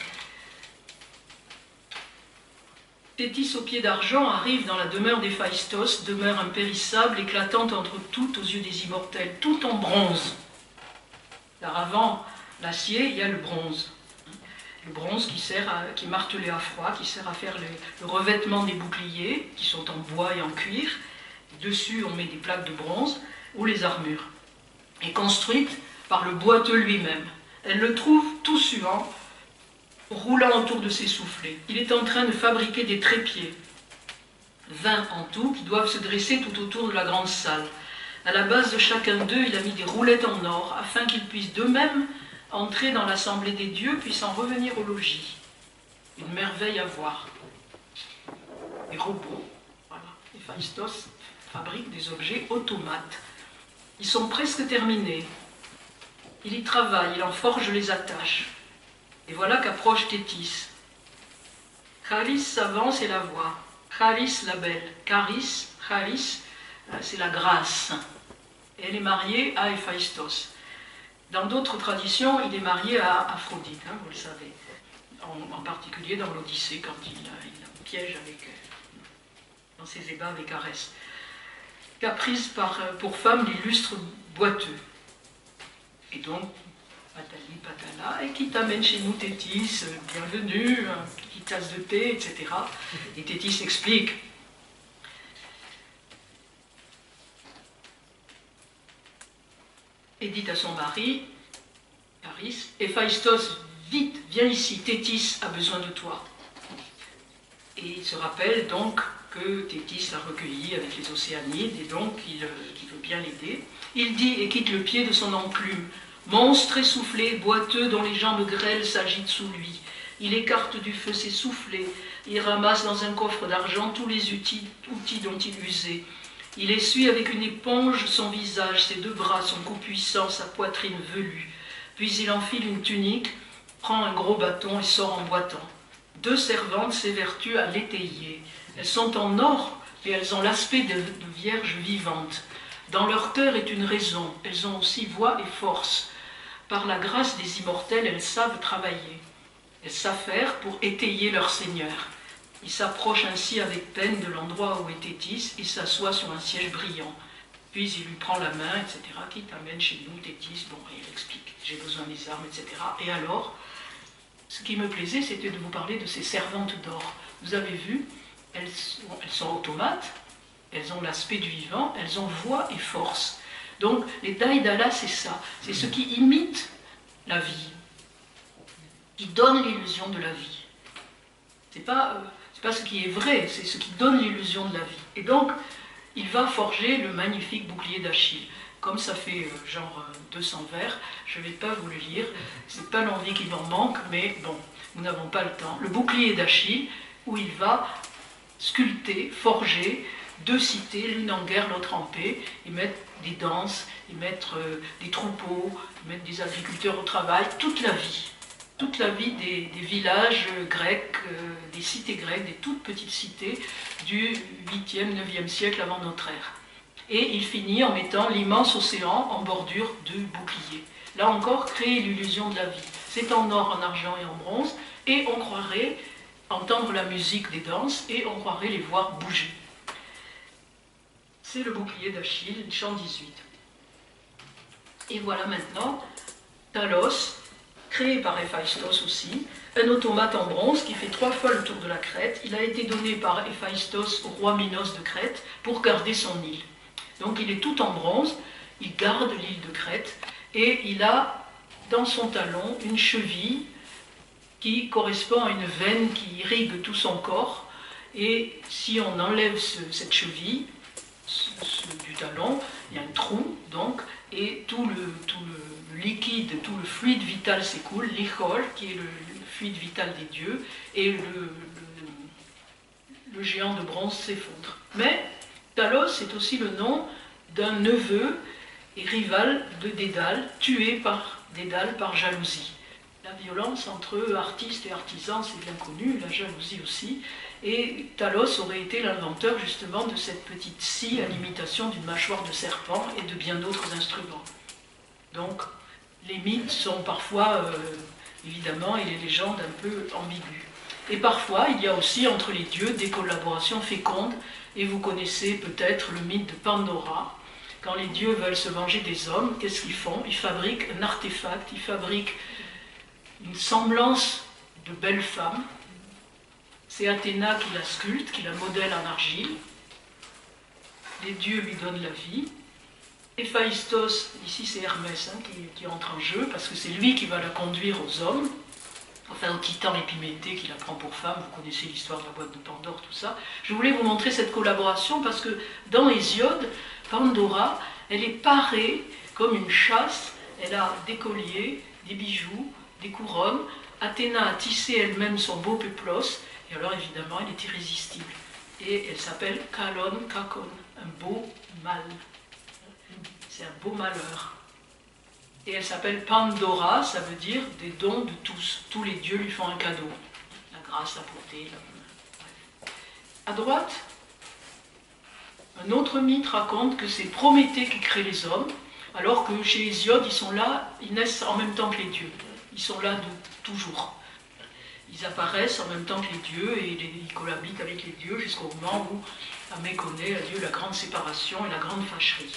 Thétis aux pieds d'argent arrive dans la demeure d'Héphaïstos, demeure impérissable, éclatante entre toutes aux yeux des immortels, tout en bronze. Là, avant l'acier, il y a le bronze. Le bronze qui, sert à, qui est martelé à froid, qui sert à faire les, le revêtement des boucliers, qui sont en bois et en cuir. Dessus, on met des plaques de bronze, ou les armures. Et construite par le boiteux lui-même. Elle le trouve tout suant, roulant autour de ses soufflets. Il est en train de fabriquer des trépieds, vingt en tout, qui doivent se dresser tout autour de la grande salle. À la base de chacun d'eux, il a mis des roulettes en or, afin qu'ils puissent d'eux-mêmes entrer dans l'assemblée des dieux, puis s'en revenir au logis. Une merveille à voir. Les robots. Voilà. Héphaïstos fabrique des objets automates. Ils sont presque terminés. Il y travaille, il en forge les attaches. Et voilà qu'approche Thétis. Charis s'avance et la voit. Charis la belle. Charis, Charis, c'est la grâce. Et elle est mariée à Héphaïstos. Dans d'autres traditions, il est marié à Aphrodite, hein, vous le savez. En, en particulier dans l'Odyssée, quand il, il piège avec, dans ses ébats avec Arès. Qu'a prise par, pour femme l'illustre boiteux. Et donc, Patali, Patala, et qui t'amène chez nous Thétis, bienvenue, une petite tasse de thé, et cetera. Et Thétis explique. Et dit à son mari, Charis, Héphaïstos, vite, viens ici, Thétis a besoin de toi. Et il se rappelle donc que Thétis l'a recueilli avec les Océanides, et donc il, il veut bien l'aider. Il dit et quitte le pied de son enclume, monstre essoufflé, boiteux dont les jambes grêles s'agitent sous lui. Il écarte du feu ses soufflets, il ramasse dans un coffre d'argent tous les outils, outils dont il usait. Il essuie avec une éponge son visage, ses deux bras, son cou puissant, sa poitrine velue. Puis il enfile une tunique, prend un gros bâton et sort en boitant. Deux servantes s'évertuent à l'étayer. Elles sont en or et elles ont l'aspect de, de vierges vivantes. Dans leur cœur est une raison. Elles ont aussi voix et force. Par la grâce des immortels, elles savent travailler. Elles savent faire pour étayer leur Seigneur. Il s'approche ainsi avec peine de l'endroit où est Thétis et s'assoit sur un siège brillant. Puis il lui prend la main, et cetera. Qui t'amène chez nous, Thétis? Bon, il explique, j'ai besoin des armes, et cetera. Et alors, ce qui me plaisait, c'était de vous parler de ces servantes d'or. Vous avez vu, elles sont, elles sont automates, elles ont l'aspect du vivant, elles ont voix et force. Donc, les Daïdala, c'est ça. C'est ce qui imite la vie, qui donne l'illusion de la vie. C'est pas... Euh, C'est pas ce qui est vrai, c'est ce qui donne l'illusion de la vie. Et donc, il va forger le magnifique bouclier d'Achille. Comme ça fait euh, genre euh, deux cents vers, je ne vais pas vous le lire. C'est pas l'envie qui m'en manque, mais bon, nous n'avons pas le temps. Le bouclier d'Achille, où il va sculpter, forger deux cités, l'une en guerre, l'autre en paix, et mettre des danses, et mettre euh, des troupeaux, et mettre des agriculteurs au travail, toute la vie. Toute la vie des, des villages grecs, euh, des cités grecques, des toutes petites cités du huitième, neuvième siècle avant notre ère. Et il finit en mettant l'immense océan en bordure de bouclier. Là encore, créer l'illusion de la vie. C'est en or, en argent et en bronze, et on croirait entendre la musique des danses, et on croirait les voir bouger. C'est le bouclier d'Achille, chant dix-huit. Et voilà maintenant Talos, créé par Héphaïstos aussi, un automate en bronze qui fait trois fois le tour de la Crète. Il a été donné par Héphaïstos au roi Minos de Crète pour garder son île. Donc il est tout en bronze, il garde l'île de Crète, et il a dans son talon une cheville qui correspond à une veine qui irrigue tout son corps, et si on enlève ce, cette cheville ce, ce, du talon, il y a un trou, donc, et tout le, tout le liquide, tout le fluide vital s'écoule, l'ichol, qui est le, le fluide vital des dieux, et le, le, le géant de bronze s'effondre. Mais Talos est aussi le nom d'un neveu et rival de Dédale, tué par Dédale par jalousie. La violence entre artistes et artisans, c'est bien connu, la jalousie aussi, et Talos aurait été l'inventeur justement de cette petite scie à l'imitation d'une mâchoire de serpent et de bien d'autres instruments. Donc, les mythes sont parfois, euh, évidemment, et les légendes un peu ambiguës. Et parfois, il y a aussi entre les dieux des collaborations fécondes, et vous connaissez peut-être le mythe de Pandora. Quand les dieux veulent se venger des hommes, qu'est-ce qu'ils font? Ils fabriquent un artefact, ils fabriquent une semblance de belle femme. C'est Athéna qui la sculpte, qui la modèle en argile. Les dieux lui donnent la vie. Héphaïstos, ici c'est Hermès hein, qui, qui entre en jeu, parce que c'est lui qui va la conduire aux hommes, enfin au titan Épiméthée qui la prend pour femme. Vous connaissez l'histoire de la boîte de Pandore, tout ça. Je voulais vous montrer cette collaboration parce que dans Hésiode, Pandora, elle est parée comme une chasse. Elle a des colliers, des bijoux, des couronnes. Athéna a tissé elle-même son beau péplos, et alors évidemment elle est irrésistible. Et elle s'appelle Kalon Kakon, un beau mal. C'est un beau malheur. Et elle s'appelle Pandora, ça veut dire des dons de tous. Tous les dieux lui font un cadeau. La grâce, la beauté. La... À droite, un autre mythe raconte que c'est Prométhée qui crée les hommes, alors que chez Hésiode, ils sont là, ils naissent en même temps que les dieux. Ils sont là de, toujours. Ils apparaissent en même temps que les dieux et les, ils cohabitent avec les dieux jusqu'au moment où Amé connaît à Dieu la grande séparation et la grande fâcherie.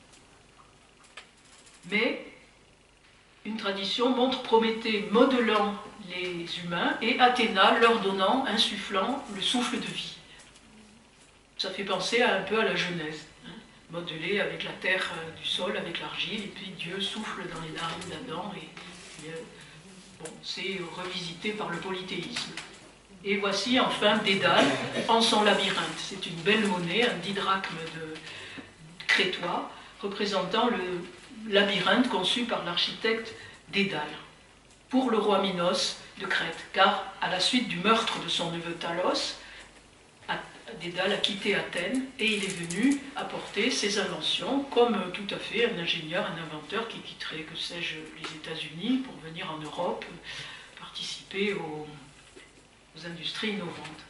Mais une tradition montre Prométhée modelant les humains et Athéna leur donnant, insufflant le souffle de vie. Ça fait penser un peu à la Genèse, hein, modelée avec la terre euh, du sol, avec l'argile, et puis Dieu souffle dans les narines d'Adam, et, et euh, bon, c'est revisité par le polythéisme. Et voici enfin Dédale en son labyrinthe. C'est une belle monnaie, un didrachme de crétois, représentant le labyrinthe conçu par l'architecte Dédale pour le roi Minos de Crète, car à la suite du meurtre de son neveu Talos, Dédale a quitté Athènes et il est venu apporter ses inventions comme tout à fait un ingénieur, un inventeur qui quitterait, que sais-je, les États-Unis pour venir en Europe participer aux, aux industries innovantes.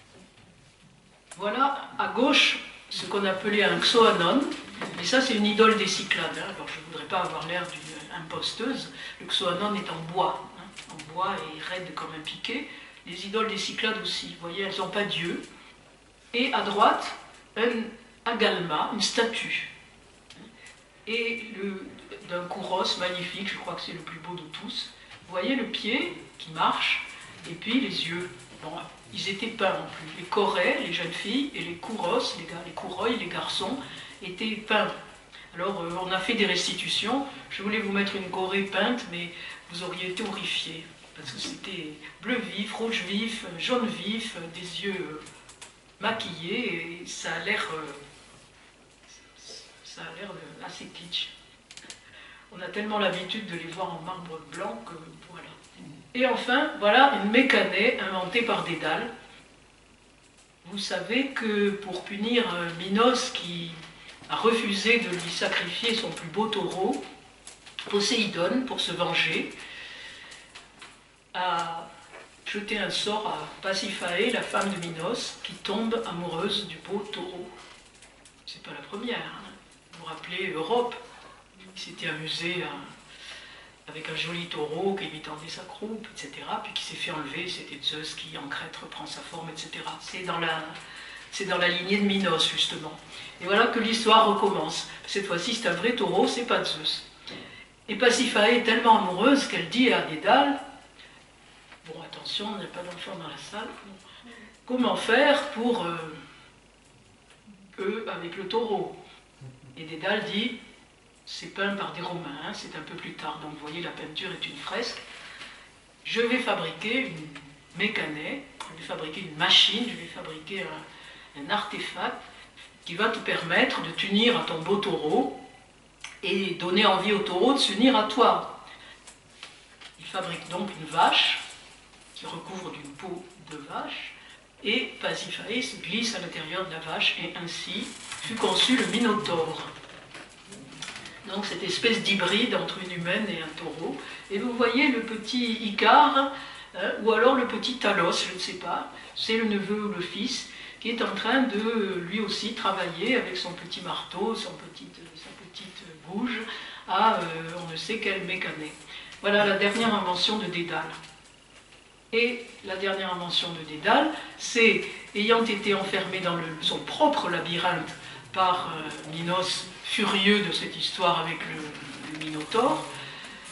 Voilà à gauche ce qu'on appelait un xoanon, et ça c'est une idole des Cyclades, hein. Alors je ne voudrais pas avoir l'air d'une imposteuse. Le xoanon est en bois, hein, en bois et raide comme un piquet. Les idoles des Cyclades aussi, vous voyez, elles n'ont pas Dieu. Et à droite, un agalma, une statue. Et d'un kouros magnifique, je crois que c'est le plus beau de tous. Vous voyez le pied qui marche, et puis les yeux. Bon, ils étaient peints en plus. Les corées, les jeunes filles, et les kouros, les, gars, les kouroïs, les garçons, étaient peints. Alors, euh, on a fait des restitutions. Je voulais vous mettre une corée peinte, mais vous auriez été horrifiés. Parce que c'était bleu vif, rouge vif, jaune vif, des yeux euh, maquillés, et ça a l'air euh, ça a l'air assez kitsch. On a tellement l'habitude de les voir en marbre blanc que voilà. Et enfin, voilà une mécanée inventée par Dédale. Vous savez que pour punir Minos qui a refusé de lui sacrifier son plus beau taureau, Poséidon, pour se venger, a jeté un sort à Pasiphae, la femme de Minos, qui tombe amoureuse du beau taureau. C'est pas la première. Hein. Vous vous rappelez Europe, qui s'était amusé à, avec un joli taureau qui lui tendait sa croupe, et cetera, puis qui s'est fait enlever, c'était Zeus qui en Crète reprend sa forme, et cetera. C'est dans la, c'est dans la lignée de Minos, justement. Et voilà que l'histoire recommence. Cette fois-ci, c'est un vrai taureau, c'est pas Zeus. Et Pasiphae est tellement amoureuse qu'elle dit à Dédale, bon, attention, il n'y a pas d'enfant dans la salle, comment faire pour euh, eux avec le taureau? Et Dédale dit, c'est peint par des Romains, hein, c'est un peu plus tard, donc vous voyez, la peinture est une fresque. Je vais fabriquer une mécanée, je vais fabriquer une machine, je vais fabriquer un, un artefact qui va te permettre de t'unir à ton beau taureau et donner envie au taureau de s'unir à toi. Il fabrique donc une vache qui recouvre d'une peau de vache, et Pasiphae se glisse à l'intérieur de la vache, et ainsi fut conçu le Minotaure. Donc cette espèce d'hybride entre une humaine et un taureau. Et vous voyez le petit Icare, hein, ou alors le petit Talos, je ne sais pas, c'est le neveu ou le fils, qui est en train de lui aussi travailler avec son petit marteau, son petit, sa petite bouge, à euh, on ne sait quelle mécanée. Voilà la dernière invention de Dédale. Et la dernière invention de Dédale, c'est, ayant été enfermé dans le, son propre labyrinthe par euh, Minos, furieux de cette histoire avec le, le Minotaure,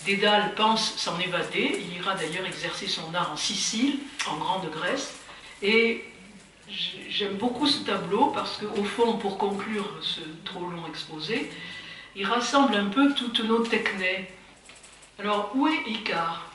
Dédale pense s'en évader, il ira d'ailleurs exercer son art en Sicile, en Grande Grèce, et j'aime beaucoup ce tableau parce qu'au fond, pour conclure ce trop long exposé, il rassemble un peu toutes nos technés. Alors, où est Icare?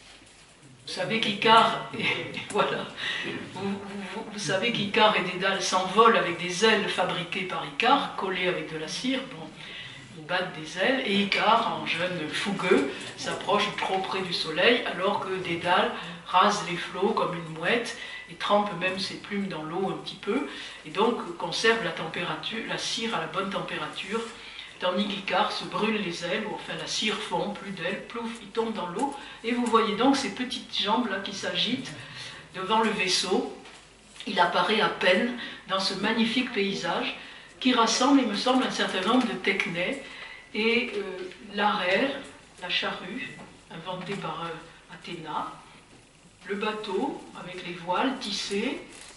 Vous savez qu'Icare, voilà, vous, vous, vous savez qu'Icare et Dédale s'envolent avec des ailes fabriquées par Icare, collées avec de la cire. Bon, ils battent des ailes, et Icare, en jeune fougueux, s'approche trop près du soleil, alors que Dédale rase les flots comme une mouette et trempe même ses plumes dans l'eau un petit peu, et donc conserve la température, la cire à la bonne température, tandis qu'Icare se brûle les ailes, ou enfin la cire fond, plus d'ailes, plouf, il tombe dans l'eau, et vous voyez donc ces petites jambes là qui s'agitent devant le vaisseau. Il apparaît à peine dans ce magnifique paysage qui rassemble, il me semble, un certain nombre de technés, et euh, l'arère, la charrue, inventée par euh, Athéna, le bateau avec les voiles tissées,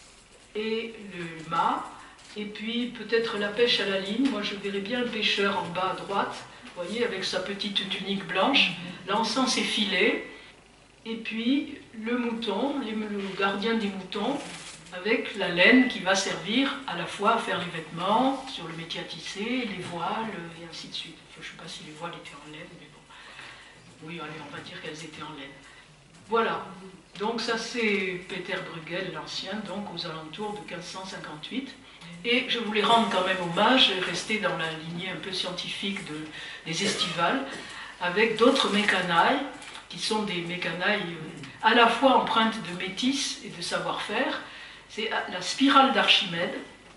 et le mât, et puis peut-être la pêche à la ligne. Moi je verrais bien le pêcheur en bas à droite, vous voyez, avec sa petite tunique blanche, lançant ses filets, et puis le mouton, le gardien des moutons, avec la laine qui va servir à la fois à faire les vêtements, sur le métier à tisser, les voiles, et ainsi de suite. Je ne sais pas si les voiles étaient en laine, mais bon. Oui, allez, on va dire qu'elles étaient en laine. Voilà. Donc ça c'est Peter Bruegel, l'ancien, donc aux alentours de mille cinq cent cinquante-huit. Et je voulais rendre quand même hommage, rester dans la lignée un peu scientifique de, des estivales, avec d'autres mécanailles, qui sont des mécanailles à la fois empreintes de métis et de savoir-faire. C'est la spirale d'Archimède.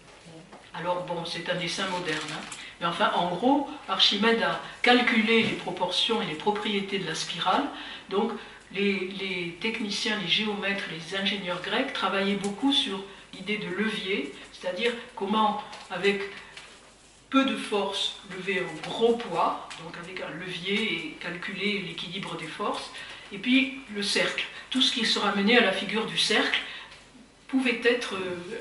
Alors bon, c'est un dessin moderne, hein. Mais enfin, en gros, Archimède a calculé les proportions et les propriétés de la spirale. Donc, les, les techniciens, les géomètres, les ingénieurs grecs travaillaient beaucoup sur l'idée de levier, c'est-à-dire comment, avec peu de force, lever un gros poids, donc avec un levier et calculer l'équilibre des forces. Et puis, le cercle. Tout ce qui se ramenait à la figure du cercle pouvait être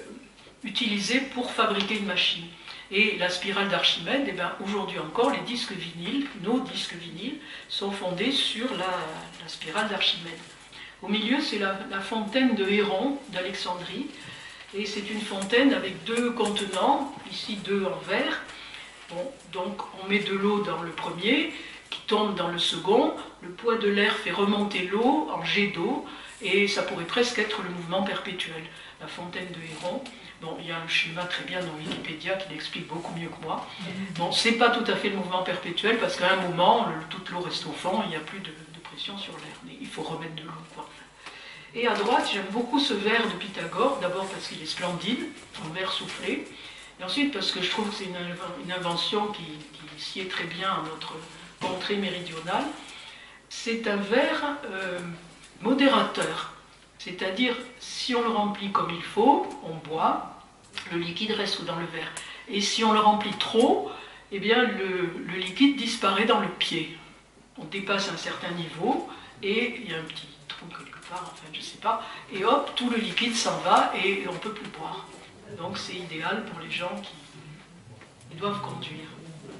utilisé pour fabriquer une machine. Et la spirale d'Archimède, eh ben, aujourd'hui encore, les disques vinyles, nos disques vinyles, sont fondés sur la, la spirale d'Archimède. Au milieu, c'est la, la fontaine de Héron d'Alexandrie, et c'est une fontaine avec deux contenants, ici deux en verre. Bon, donc on met de l'eau dans le premier, qui tombe dans le second, le poids de l'air fait remonter l'eau en jet d'eau, et ça pourrait presque être le mouvement perpétuel. La fontaine de Héron, bon, il y a un schéma très bien dans Wikipédia qui l'explique beaucoup mieux que moi. Bon, c'est pas tout à fait le mouvement perpétuel, parce qu'à un moment, le, toute l'eau reste au fond, il n'y a plus de, de pression sur l'air, mais il faut remettre de l'eau, quoi. Et à droite, j'aime beaucoup ce verre de Pythagore, d'abord parce qu'il est splendide, en verre soufflé, et ensuite parce que je trouve que c'est une, une invention qui, qui sied très bien à notre contrée méridionale. C'est un verre euh, modérateur, c'est-à-dire si on le remplit comme il faut, on boit, le liquide reste dans le verre. Et si on le remplit trop, eh bien le, le liquide disparaît dans le pied. On dépasse un certain niveau et il y a un petit trou quelque part, enfin je ne sais pas, et hop, tout le liquide s'en va et on ne peut plus boire. Donc c'est idéal pour les gens qui, qui doivent conduire.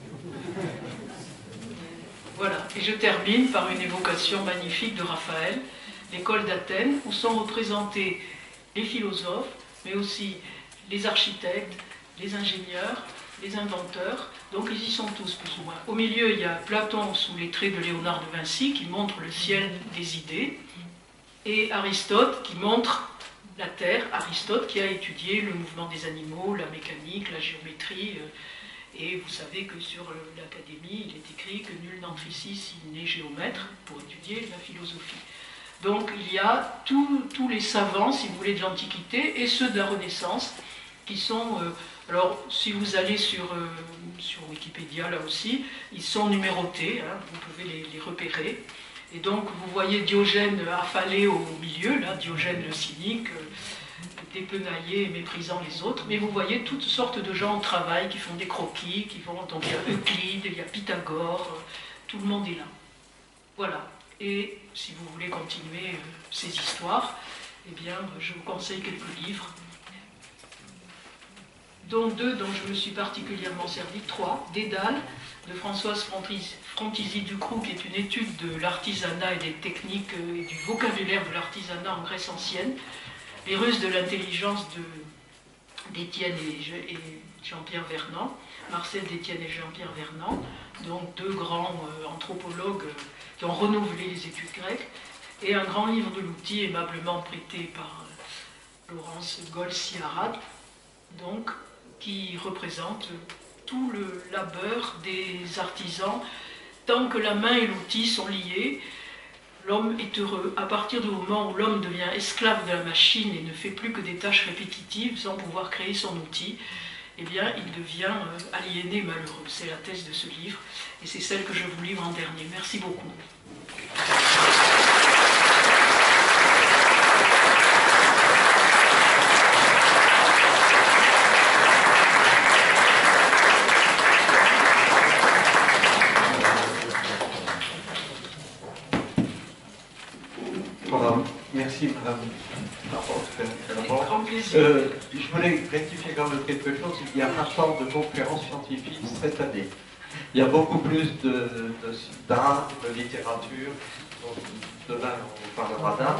Voilà, et je termine par une évocation magnifique de Raphaël, l'école d'Athènes, où sont représentés les philosophes, mais aussi les architectes, les ingénieurs, les inventeurs, donc ils y sont tous plus ou moins. Au milieu, il y a Platon sous les traits de Léonard de Vinci, qui montre le ciel des idées, et Aristote, qui montre la Terre, Aristote qui a étudié le mouvement des animaux, la mécanique, la géométrie, et vous savez que sur l'Académie, il est écrit que nul n'entre ici s'il n'est géomètre pour étudier la philosophie. Donc il y a tous les savants, si vous voulez, de l'Antiquité et ceux de la Renaissance, qui sont, euh, alors si vous allez sur, euh, sur Wikipédia là aussi, ils sont numérotés, hein, vous pouvez les, les repérer. Et donc vous voyez Diogène affalé au milieu, là, Diogène le cynique, euh, dépenaillé et méprisant les autres, mais vous voyez toutes sortes de gens au travail qui font des croquis, qui vont, donc il y a Euclide, il y a Pythagore, euh, tout le monde est là. Voilà. Et si vous voulez continuer euh, ces histoires, eh bien, je vous conseille quelques livres, dont deux dont je me suis particulièrement servi, trois, Dédale, de Françoise Frontisy-Ducroux, qui est une étude de l'artisanat et des techniques et du vocabulaire de l'artisanat en Grèce ancienne, Les Russes de l'intelligence d'Étienne et, et Jean-Pierre Vernant, Marcel d'Étienne et Jean-Pierre Vernant, donc deux grands euh, anthropologues euh, qui ont renouvelé les études grecques, et un grand livre de l'outil aimablement prêté par euh, Laurence Golsiarat, donc qui représente tout le labeur des artisans. Tant que la main et l'outil sont liés, l'homme est heureux. À partir du moment où l'homme devient esclave de la machine et ne fait plus que des tâches répétitives sans pouvoir créer son outil, eh bien, il devient aliéné, malheureux. C'est la thèse de ce livre, et c'est celle que je vous livre en dernier. Merci beaucoup. Voilà. Merci, madame. Euh, je voulais rectifier quand même quelque chose. Il n'y a pas tant de conférences scientifiques cette année. Il y a beaucoup plus d'art, de, de, de littérature. Donc, demain, on parlera d'art.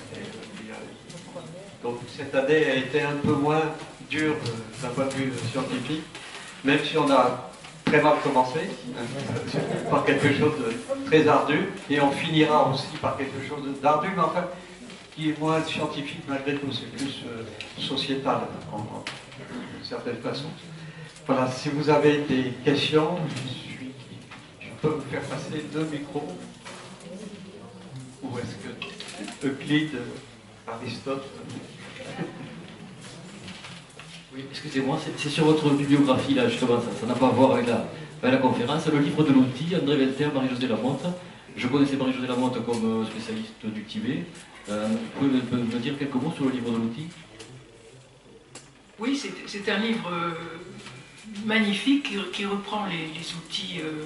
Donc, cette année a été un peu moins dure d'un point de vue scientifique, même si on a très mal commencé, par quelque chose de très ardu, et on finira aussi par quelque chose d'ardu, mais enfin, qui est moins scientifique malgré tout, c'est plus euh, sociétal, en, en d'une certaine façon. Voilà, si vous avez des questions, je, suis, je peux vous faire passer deux micros. Ou est-ce que Euclide, Aristote... Oui, excusez-moi, c'est sur votre bibliographie, là, justement, ça n'a pas à voir avec la, avec la conférence. Le livre de l'outil, André Velter, Marie-Josée Lamotte. Je connaissais Marie-Josée Lamotte comme spécialiste du Tibet. Euh, vous pouvez me, me dire quelques mots sur le livre de l'outil? Oui, c'est un livre euh, magnifique qui, qui reprend les, les outils euh,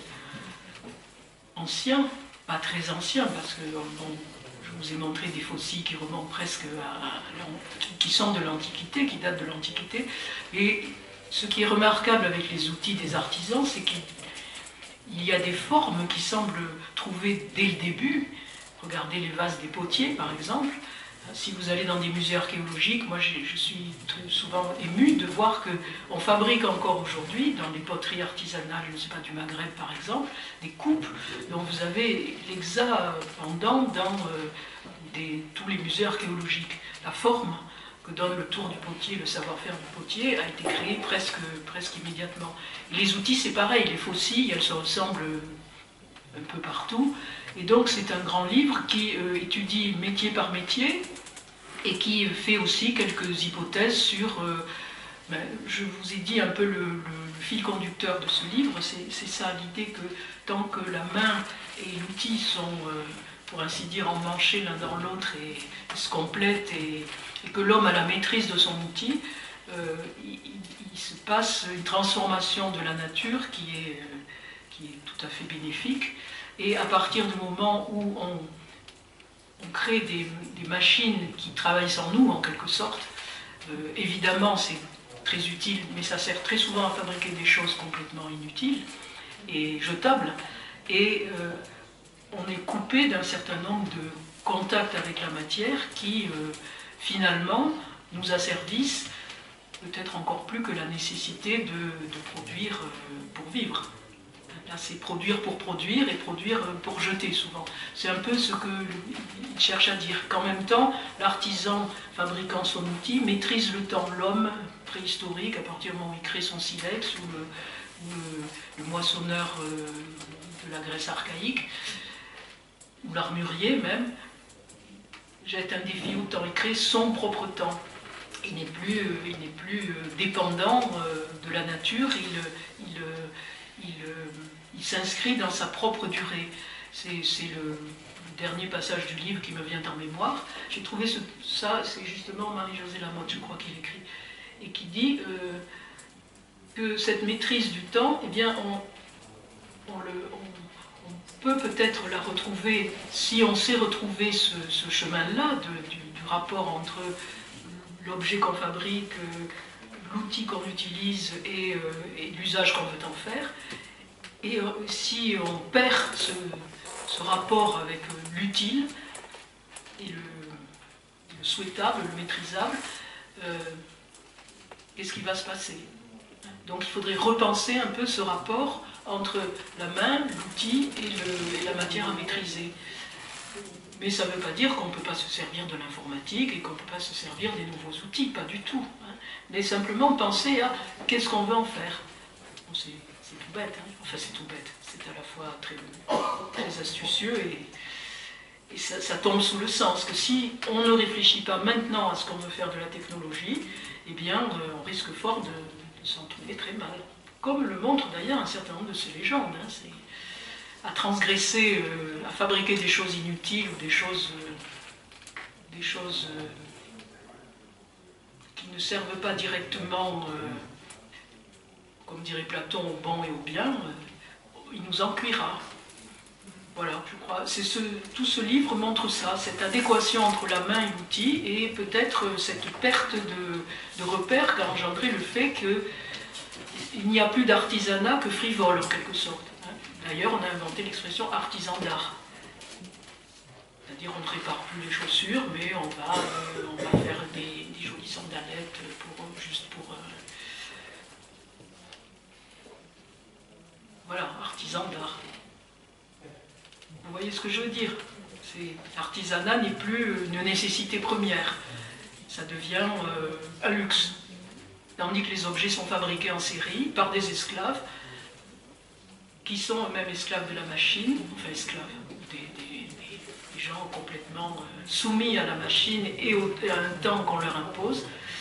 anciens, pas très anciens, parce que bon, je vous ai montré des fossiles qui remontent presque à, à qui sont de l'Antiquité, qui datent de l'Antiquité. Et ce qui est remarquable avec les outils des artisans, c'est qu'il y a des formes qui semblent trouvées dès le début. Regardez les vases des potiers, par exemple. Si vous allez dans des musées archéologiques, moi je suis très souvent émue de voir qu'on fabrique encore aujourd'hui, dans les poteries artisanales, je ne sais pas, du Maghreb par exemple, des coupes dont vous avez l'exact pendant dans euh, des, tous les musées archéologiques. La forme que donne le tour du potier, le savoir-faire du potier, a été créé presque, presque immédiatement. Et les outils, c'est pareil, les faucilles, elles se ressemblent un peu partout. Et donc c'est un grand livre qui euh, étudie métier par métier et qui fait aussi quelques hypothèses sur... Euh, ben, je vous ai dit un peu le, le, le fil conducteur de ce livre, c'est ça l'idée que tant que la main et l'outil sont, euh, pour ainsi dire, emmanchés l'un dans l'autre et, et se complètent et, et que l'homme a la maîtrise de son outil, euh, il, il se passe une transformation de la nature qui est, euh, qui est tout à fait bénéfique. Et à partir du moment où on, on crée des, des machines qui travaillent sans nous, en quelque sorte, euh, évidemment c'est très utile, mais ça sert très souvent à fabriquer des choses complètement inutiles et jetables. Et euh, on est coupé d'un certain nombre de contacts avec la matière qui, euh, finalement, nous asservissent peut-être encore plus que la nécessité de, de produire euh, pour vivre. Là, c'est produire pour produire et produire pour jeter, souvent. C'est un peu ce qu'il cherche à dire. Qu'en même temps, l'artisan fabriquant son outil maîtrise le temps. L'homme préhistorique, à partir du moment où il crée son silex, ou le, ou le, le moissonneur euh, de la Grèce archaïque, ou l'armurier même, jette un défi au temps. Il crée son propre temps. Il n'est plus, euh, il n'est plus euh, dépendant euh, de la nature. Il... il, il Il s'inscrit dans sa propre durée. C'est le, le dernier passage du livre qui me vient en mémoire. J'ai trouvé ce, ça, c'est justement Marie-Josée Lamotte, je crois, qui l'écrit, et qui dit euh, que cette maîtrise du temps, eh bien, on, on, le, on, on peut peut-être la retrouver, si on sait retrouver ce, ce chemin-là du, du rapport entre l'objet qu'on fabrique, euh, l'outil qu'on utilise et, euh, et l'usage qu'on veut en faire. Et euh, si on perd ce, ce rapport avec euh, l'utile et le, le souhaitable, le maîtrisable, euh, qu'est-ce qui va se passer? Donc il faudrait repenser un peu ce rapport entre la main, l'outil et, le, et la matière à maîtriser. Mais ça ne veut pas dire qu'on ne peut pas se servir de l'informatique et qu'on ne peut pas se servir des nouveaux outils, pas du tout. Hein. Mais simplement penser à qu'est-ce qu'on veut en faire. Bon, c'est tout bête, hein. Enfin c'est tout bête, c'est à la fois très, très astucieux et, et ça, ça tombe sous le sens que si on ne réfléchit pas maintenant à ce qu'on veut faire de la technologie, eh bien on risque fort de, de s'en trouver très mal. Comme le montre d'ailleurs un certain nombre de ces légendes. Hein. C'est à transgresser, euh, à fabriquer des choses inutiles ou des choses, euh, des choses euh, qui ne servent pas directement, euh, comme dirait Platon, au bon et au bien, euh, il nous en cuira. Voilà, je crois. Ce, tout ce livre montre ça, cette adéquation entre la main et l'outil, et peut-être cette perte de, de repères qu'a engendré le fait qu'il n'y a plus d'artisanat que frivole, en quelque sorte. D'ailleurs, on a inventé l'expression artisan d'art. C'est-à-dire, on ne répare plus les chaussures, mais on va, euh, on va faire des, des jolies sandalettes pour, juste pour... Euh, voilà, artisan d'art. Vous voyez ce que je veux dire? L'artisanat n'est plus une nécessité première. Ça devient euh, un luxe. Tandis que les objets sont fabriqués en série par des esclaves, qui sont eux-mêmes esclaves de la machine, enfin esclaves, des, des, des, des gens complètement euh, soumis à la machine et au, à un temps qu'on leur impose,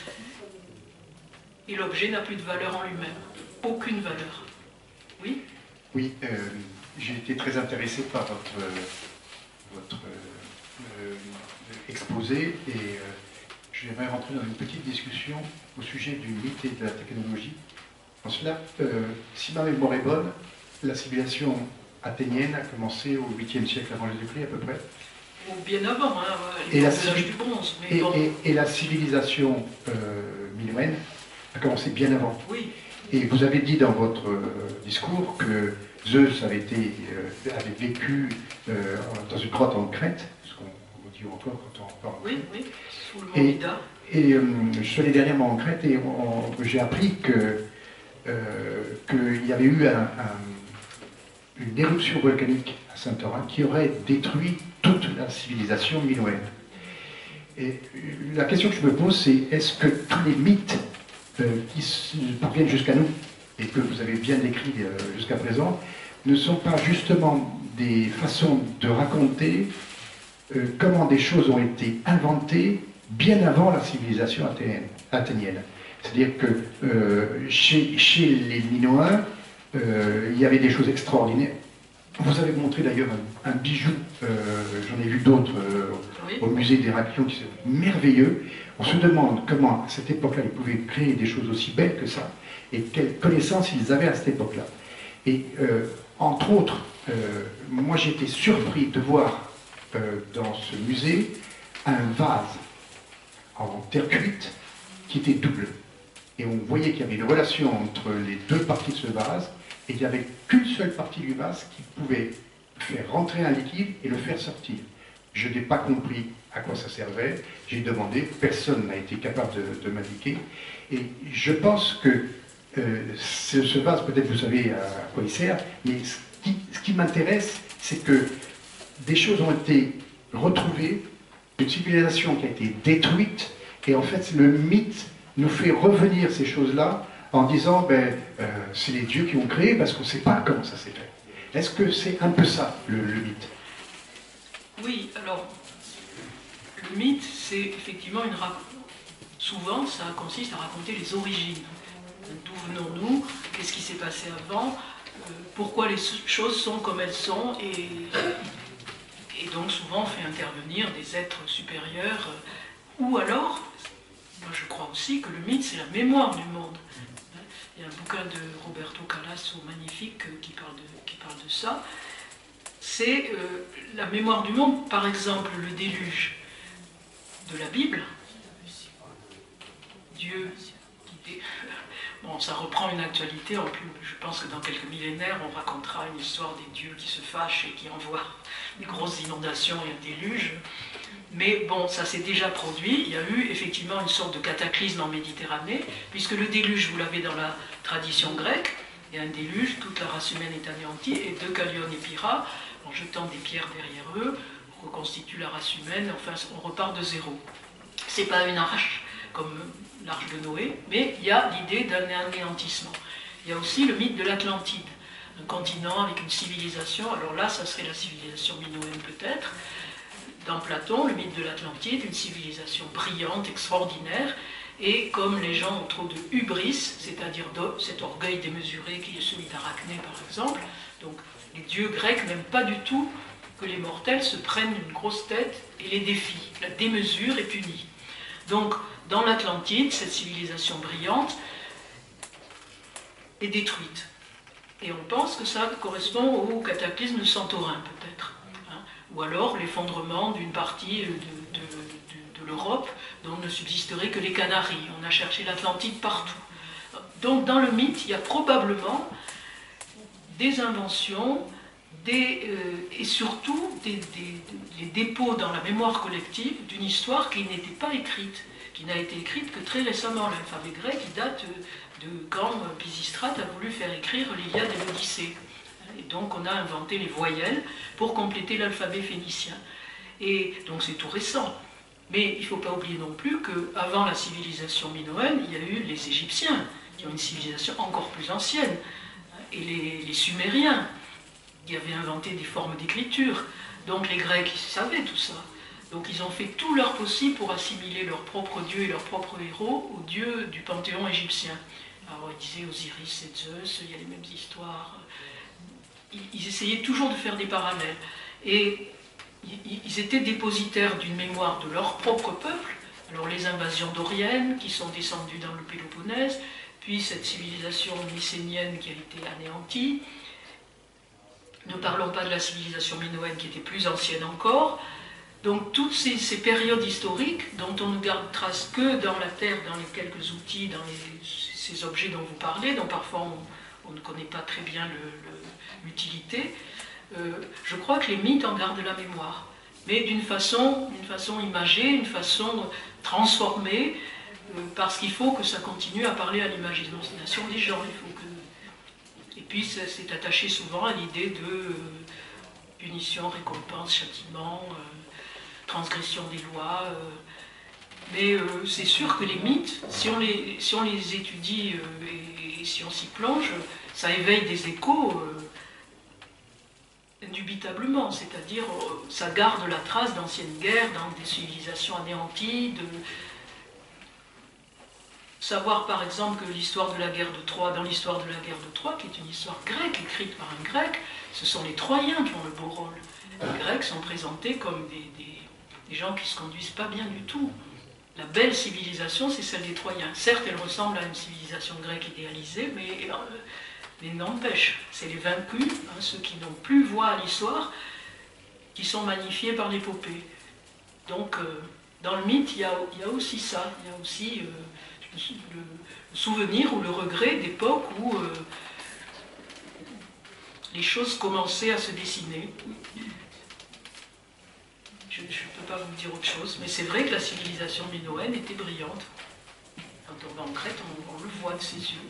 et l'objet n'a plus de valeur en lui-même, aucune valeur. Oui? Oui, euh, j'ai été très intéressé par votre, euh, votre euh, exposé, et euh, j'aimerais rentrer dans une petite discussion au sujet du mythe et de la technologie. En cela, euh, si ma mémoire est bonne, la civilisation athénienne a commencé au huitième siècle avant Jésus-Christ à peu près. Ou bien avant, hein, et, la l'âge du bronze. Mais et, bon. et, et la civilisation euh, minoenne a commencé bien avant. Oui. Et vous avez dit dans votre euh, discours que Zeus avait, été, euh, avait vécu euh, dans une grotte en Crète, ce qu'on dit encore quand on parle. Oui, oui, sous le mont Et, Ida. et euh, je suis allé dernièrement en Crète et j'ai appris que euh, qu'il y avait eu un, un, une éruption volcanique à Santorin qui aurait détruit toute la civilisation minoenne. Et la question que je me pose, c'est est-ce que tous les mythes euh, qui parviennent jusqu'à nous, et que vous avez bien décrits euh, jusqu'à présent, ne sont pas justement des façons de raconter euh, comment des choses ont été inventées bien avant la civilisation athénienne. athénienne. C'est-à-dire que euh, chez, chez les Minoens, euh, il y avait des choses extraordinaires. Vous avez montré d'ailleurs un, un bijou, euh, j'en ai vu d'autres euh, oui. au musée d'Héraclion, qui sont merveilleux. On se demande comment, à cette époque-là, ils pouvaient créer des choses aussi belles que ça, et quelles connaissances ils avaient à cette époque-là. Et euh, entre autres, euh, moi j'ai été surpris de voir euh, dans ce musée un vase en terre cuite qui était double. Et on voyait qu'il y avait une relation entre les deux parties de ce vase, et qu'il n'y avait qu'une seule partie du vase qui pouvait faire rentrer un liquide et le faire sortir. Je n'ai pas compris à quoi ça servait, j'ai demandé, personne n'a été capable de, de m'indiquer, et je pense que euh, ce, ce vase, peut-être vous savez à quoi il sert, mais ce qui, ce qui m'intéresse, c'est que des choses ont été retrouvées, une civilisation qui a été détruite, et en fait le mythe nous fait revenir ces choses-là en disant, ben, euh, c'est les dieux qui ont créé parce qu'on ne sait pas comment ça s'est fait. Est-ce que c'est un peu ça, le, le mythe? Oui, alors, le mythe, c'est effectivement une... Souvent, ça consiste à raconter les origines. D'où venons-nous? Qu'est-ce qui s'est passé avant? euh, Pourquoi les choses sont comme elles sont? Et, et donc, souvent, on fait intervenir des êtres supérieurs. Euh, ou alors, moi je crois aussi que le mythe, c'est la mémoire du monde. Il y a un bouquin de Roberto Calasso magnifique qui parle de, qui parle de ça. C'est euh, la mémoire du monde, par exemple le déluge de la Bible. Dieu qui dé... bon, bon, ça reprend une actualité, en plus, je pense que dans quelques millénaires, on racontera une histoire des dieux qui se fâchent et qui envoient des grosses inondations et un déluge. Mais bon, ça s'est déjà produit, il y a eu effectivement une sorte de cataclysme en Méditerranée, puisque le déluge, vous l'avez dans la tradition grecque, il y a un déluge, toute la race humaine est anéantie, et Deucalion et Pyrrha, en jetant des pierres derrière eux, reconstituent la race humaine, enfin on repart de zéro. C'est pas une arche comme l'arche de Noé, mais il y a l'idée d'un anéantissement. Il y a aussi le mythe de l'Atlantide, un continent avec une civilisation, alors là ça serait la civilisation minoenne peut-être. Dans Platon, le mythe de l'Atlantide, une civilisation brillante, extraordinaire, et comme les gens ont trop de hubris, c'est-à-dire cet orgueil démesuré qui est celui d'Arachné par exemple, donc les dieux grecs n'aiment pas du tout que les mortels se prennent une grosse tête et les défient. La démesure est punie. Donc, dans l'Atlantide, cette civilisation brillante est détruite. Et on pense que ça correspond au cataclysme de Santorin, peut-être. Hein, ou alors l'effondrement d'une partie de, de, de, de l'Europe dont ne subsisteraient que les Canaries. On a cherché l'Atlantide partout. Donc, dans le mythe, il y a probablement des inventions, Des, euh, et surtout des, des, des dépôts dans la mémoire collective d'une histoire qui n'était pas écrite, qui n'a été écrite que très récemment. L'alphabet grec, il date de quand Pisistrate a voulu faire écrire l'Iliade et l'Odyssée. Et donc on a inventé les voyelles pour compléter l'alphabet phénicien. Et donc c'est tout récent. Mais il ne faut pas oublier non plus qu'avant la civilisation minoenne, il y a eu les Égyptiens, qui ont une civilisation encore plus ancienne, et les, les Sumériens, qui avaient inventé des formes d'écriture. Donc les Grecs, ils savaient tout ça. Donc ils ont fait tout leur possible pour assimiler leurs propres dieux et leurs propres héros aux dieux du panthéon égyptien. Alors ils disaient Osiris et Zeus, il y a les mêmes histoires. Ils, ils essayaient toujours de faire des parallèles. Et ils, ils étaient dépositaires d'une mémoire de leur propre peuple. Alors les invasions doriennes qui sont descendues dans le Péloponnèse, puis cette civilisation mycénienne qui a été anéantie. Ne parlons pas de la civilisation minoenne qui était plus ancienne encore. Donc toutes ces, ces périodes historiques dont on ne garde trace que dans la terre, dans les quelques outils, dans les, ces objets dont vous parlez, dont parfois on, on ne connaît pas très bien l'utilité, euh, je crois que les mythes en gardent la mémoire. Mais d'une façon, d'une façon imagée, une façon transformée, euh, parce qu'il faut que ça continue à parler à l'imagination des gens. Il faut que Et puis c'est attaché souvent à l'idée de euh, punition, récompense, châtiment, euh, transgression des lois. Euh, mais euh, c'est sûr que les mythes, si on les, si on les étudie euh, et, et si on s'y plonge, ça éveille des échos euh, indubitablement. C'est-à-dire, euh, ça garde la trace d'anciennes guerres, dans des civilisations anéanties, de... Savoir par exemple que l'histoire de la guerre de Troie, dans l'histoire de la guerre de Troie, qui est une histoire grecque, écrite par un grec, ce sont les Troyens qui ont le beau rôle. Les Grecs sont présentés comme des, des, des gens qui ne se conduisent pas bien du tout. La belle civilisation, c'est celle des Troyens. Certes, elle ressemble à une civilisation grecque idéalisée, mais, euh, mais n'empêche, c'est les vaincus, hein, ceux qui n'ont plus voix à l'histoire, qui sont magnifiés par l'épopée. Donc, euh, dans le mythe, il y, a, il y a aussi ça, il y a aussi... Euh, le souvenir ou le regret d'époques où euh, les choses commençaient à se dessiner. Je ne peux pas vous dire autre chose, mais c'est vrai que la civilisation minoenne était brillante. Quand on va en Crète, on, on le voit de ses yeux.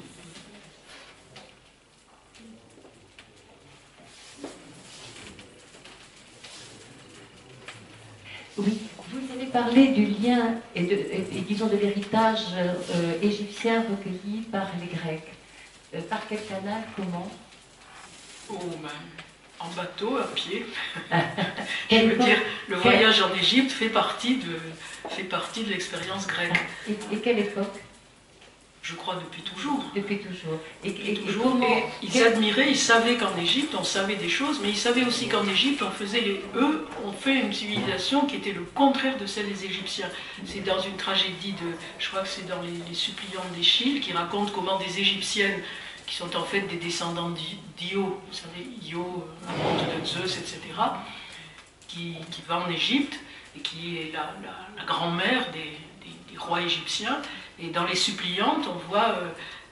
Oui. Vous avez parlé du lien et, de, et, et disons de l'héritage euh, égyptien recueilli par les Grecs. Euh, par quel canal, comment? Oh, ben, en bateau, à pied. Je veux dire, le voyage en Égypte fait partie de, fait partie de l'expérience grecque. Et, et quelle époque? Je crois depuis toujours. Depuis toujours. Et, depuis et, toujours. Et, comment, et ils quel... admiraient, ils savaient qu'en Égypte, on savait des choses, mais ils savaient aussi qu'en Égypte, on faisait les... eux, on fait une civilisation qui était le contraire de celle des Égyptiens. C'est dans une tragédie de, je crois que c'est dans les, les Suppliantes d'Échille, qui raconte comment des Égyptiennes, qui sont en fait des descendants d'Io, vous savez, Io, amante de Zeus, et cetera, qui, qui va en Égypte, et qui est la, la, la grand-mère des, des, des rois égyptiens. Et dans les Suppliantes, on voit euh,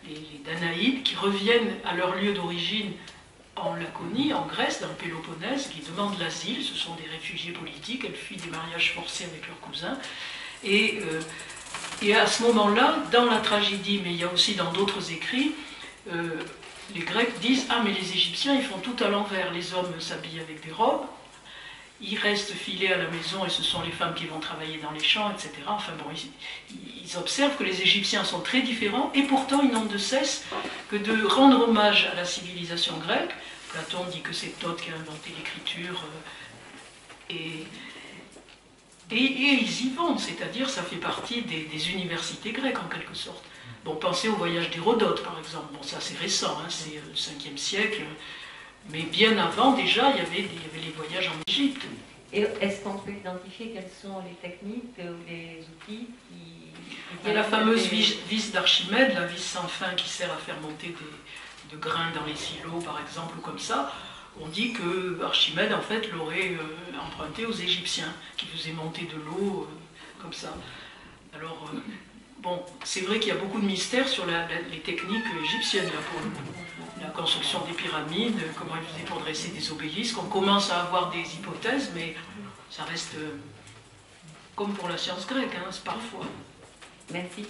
les, les Danaïdes, qui reviennent à leur lieu d'origine en Laconie, en Grèce, dans le Péloponnèse, qui demandent l'asile. Ce sont des réfugiés politiques, elles fuient des mariages forcés avec leurs cousins. Et, euh, et à ce moment-là, dans la tragédie, mais il y a aussi dans d'autres écrits, euh, les Grecs disent « Ah, mais les Égyptiens, ils font tout à l'envers. Les hommes s'habillent avec des robes, ils restent filés à la maison et ce sont les femmes qui vont travailler dans les champs, et cetera » Enfin bon, ils, ils observent que les Égyptiens sont très différents et pourtant ils n'ont de cesse que de rendre hommage à la civilisation grecque. Platon dit que c'est Thoth qui a inventé l'écriture euh, et, et, et ils y vont, c'est-à-dire ça fait partie des, des universités grecques en quelque sorte. Bon, pensez au voyage d'Hérodote par exemple, bon ça c'est récent, hein, c'est le cinquième siècle. Mais bien avant, déjà, il y avait, il y avait les voyages en Égypte. Et est-ce qu'on peut identifier quelles sont les techniques ou les outils qui... Il y a la fameuse vis, vis d'Archimède, la vis sans fin qui sert à faire monter des, de grains dans les silos, par exemple, ou comme ça. On dit que Archimède, en fait, l'aurait euh, emprunté aux Égyptiens, qui faisaient monter de l'eau euh, comme ça. Alors, euh, bon, c'est vrai qu'il y a beaucoup de mystères sur la, la, les techniques égyptiennes, là, pour le coup. La construction des pyramides, comment ils faisaient pour dresser des obélisques. On commence à avoir des hypothèses, mais ça reste euh, comme pour la science grecque, hein, c'est parfois. Merci.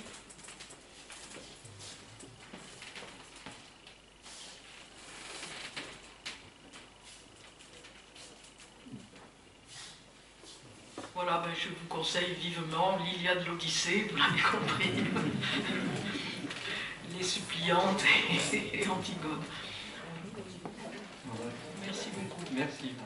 Voilà, ben, je vous conseille vivement l'Iliade, l'Odyssée, vous l'avez compris. Les suppliantes et Antigone. Merci beaucoup. Merci.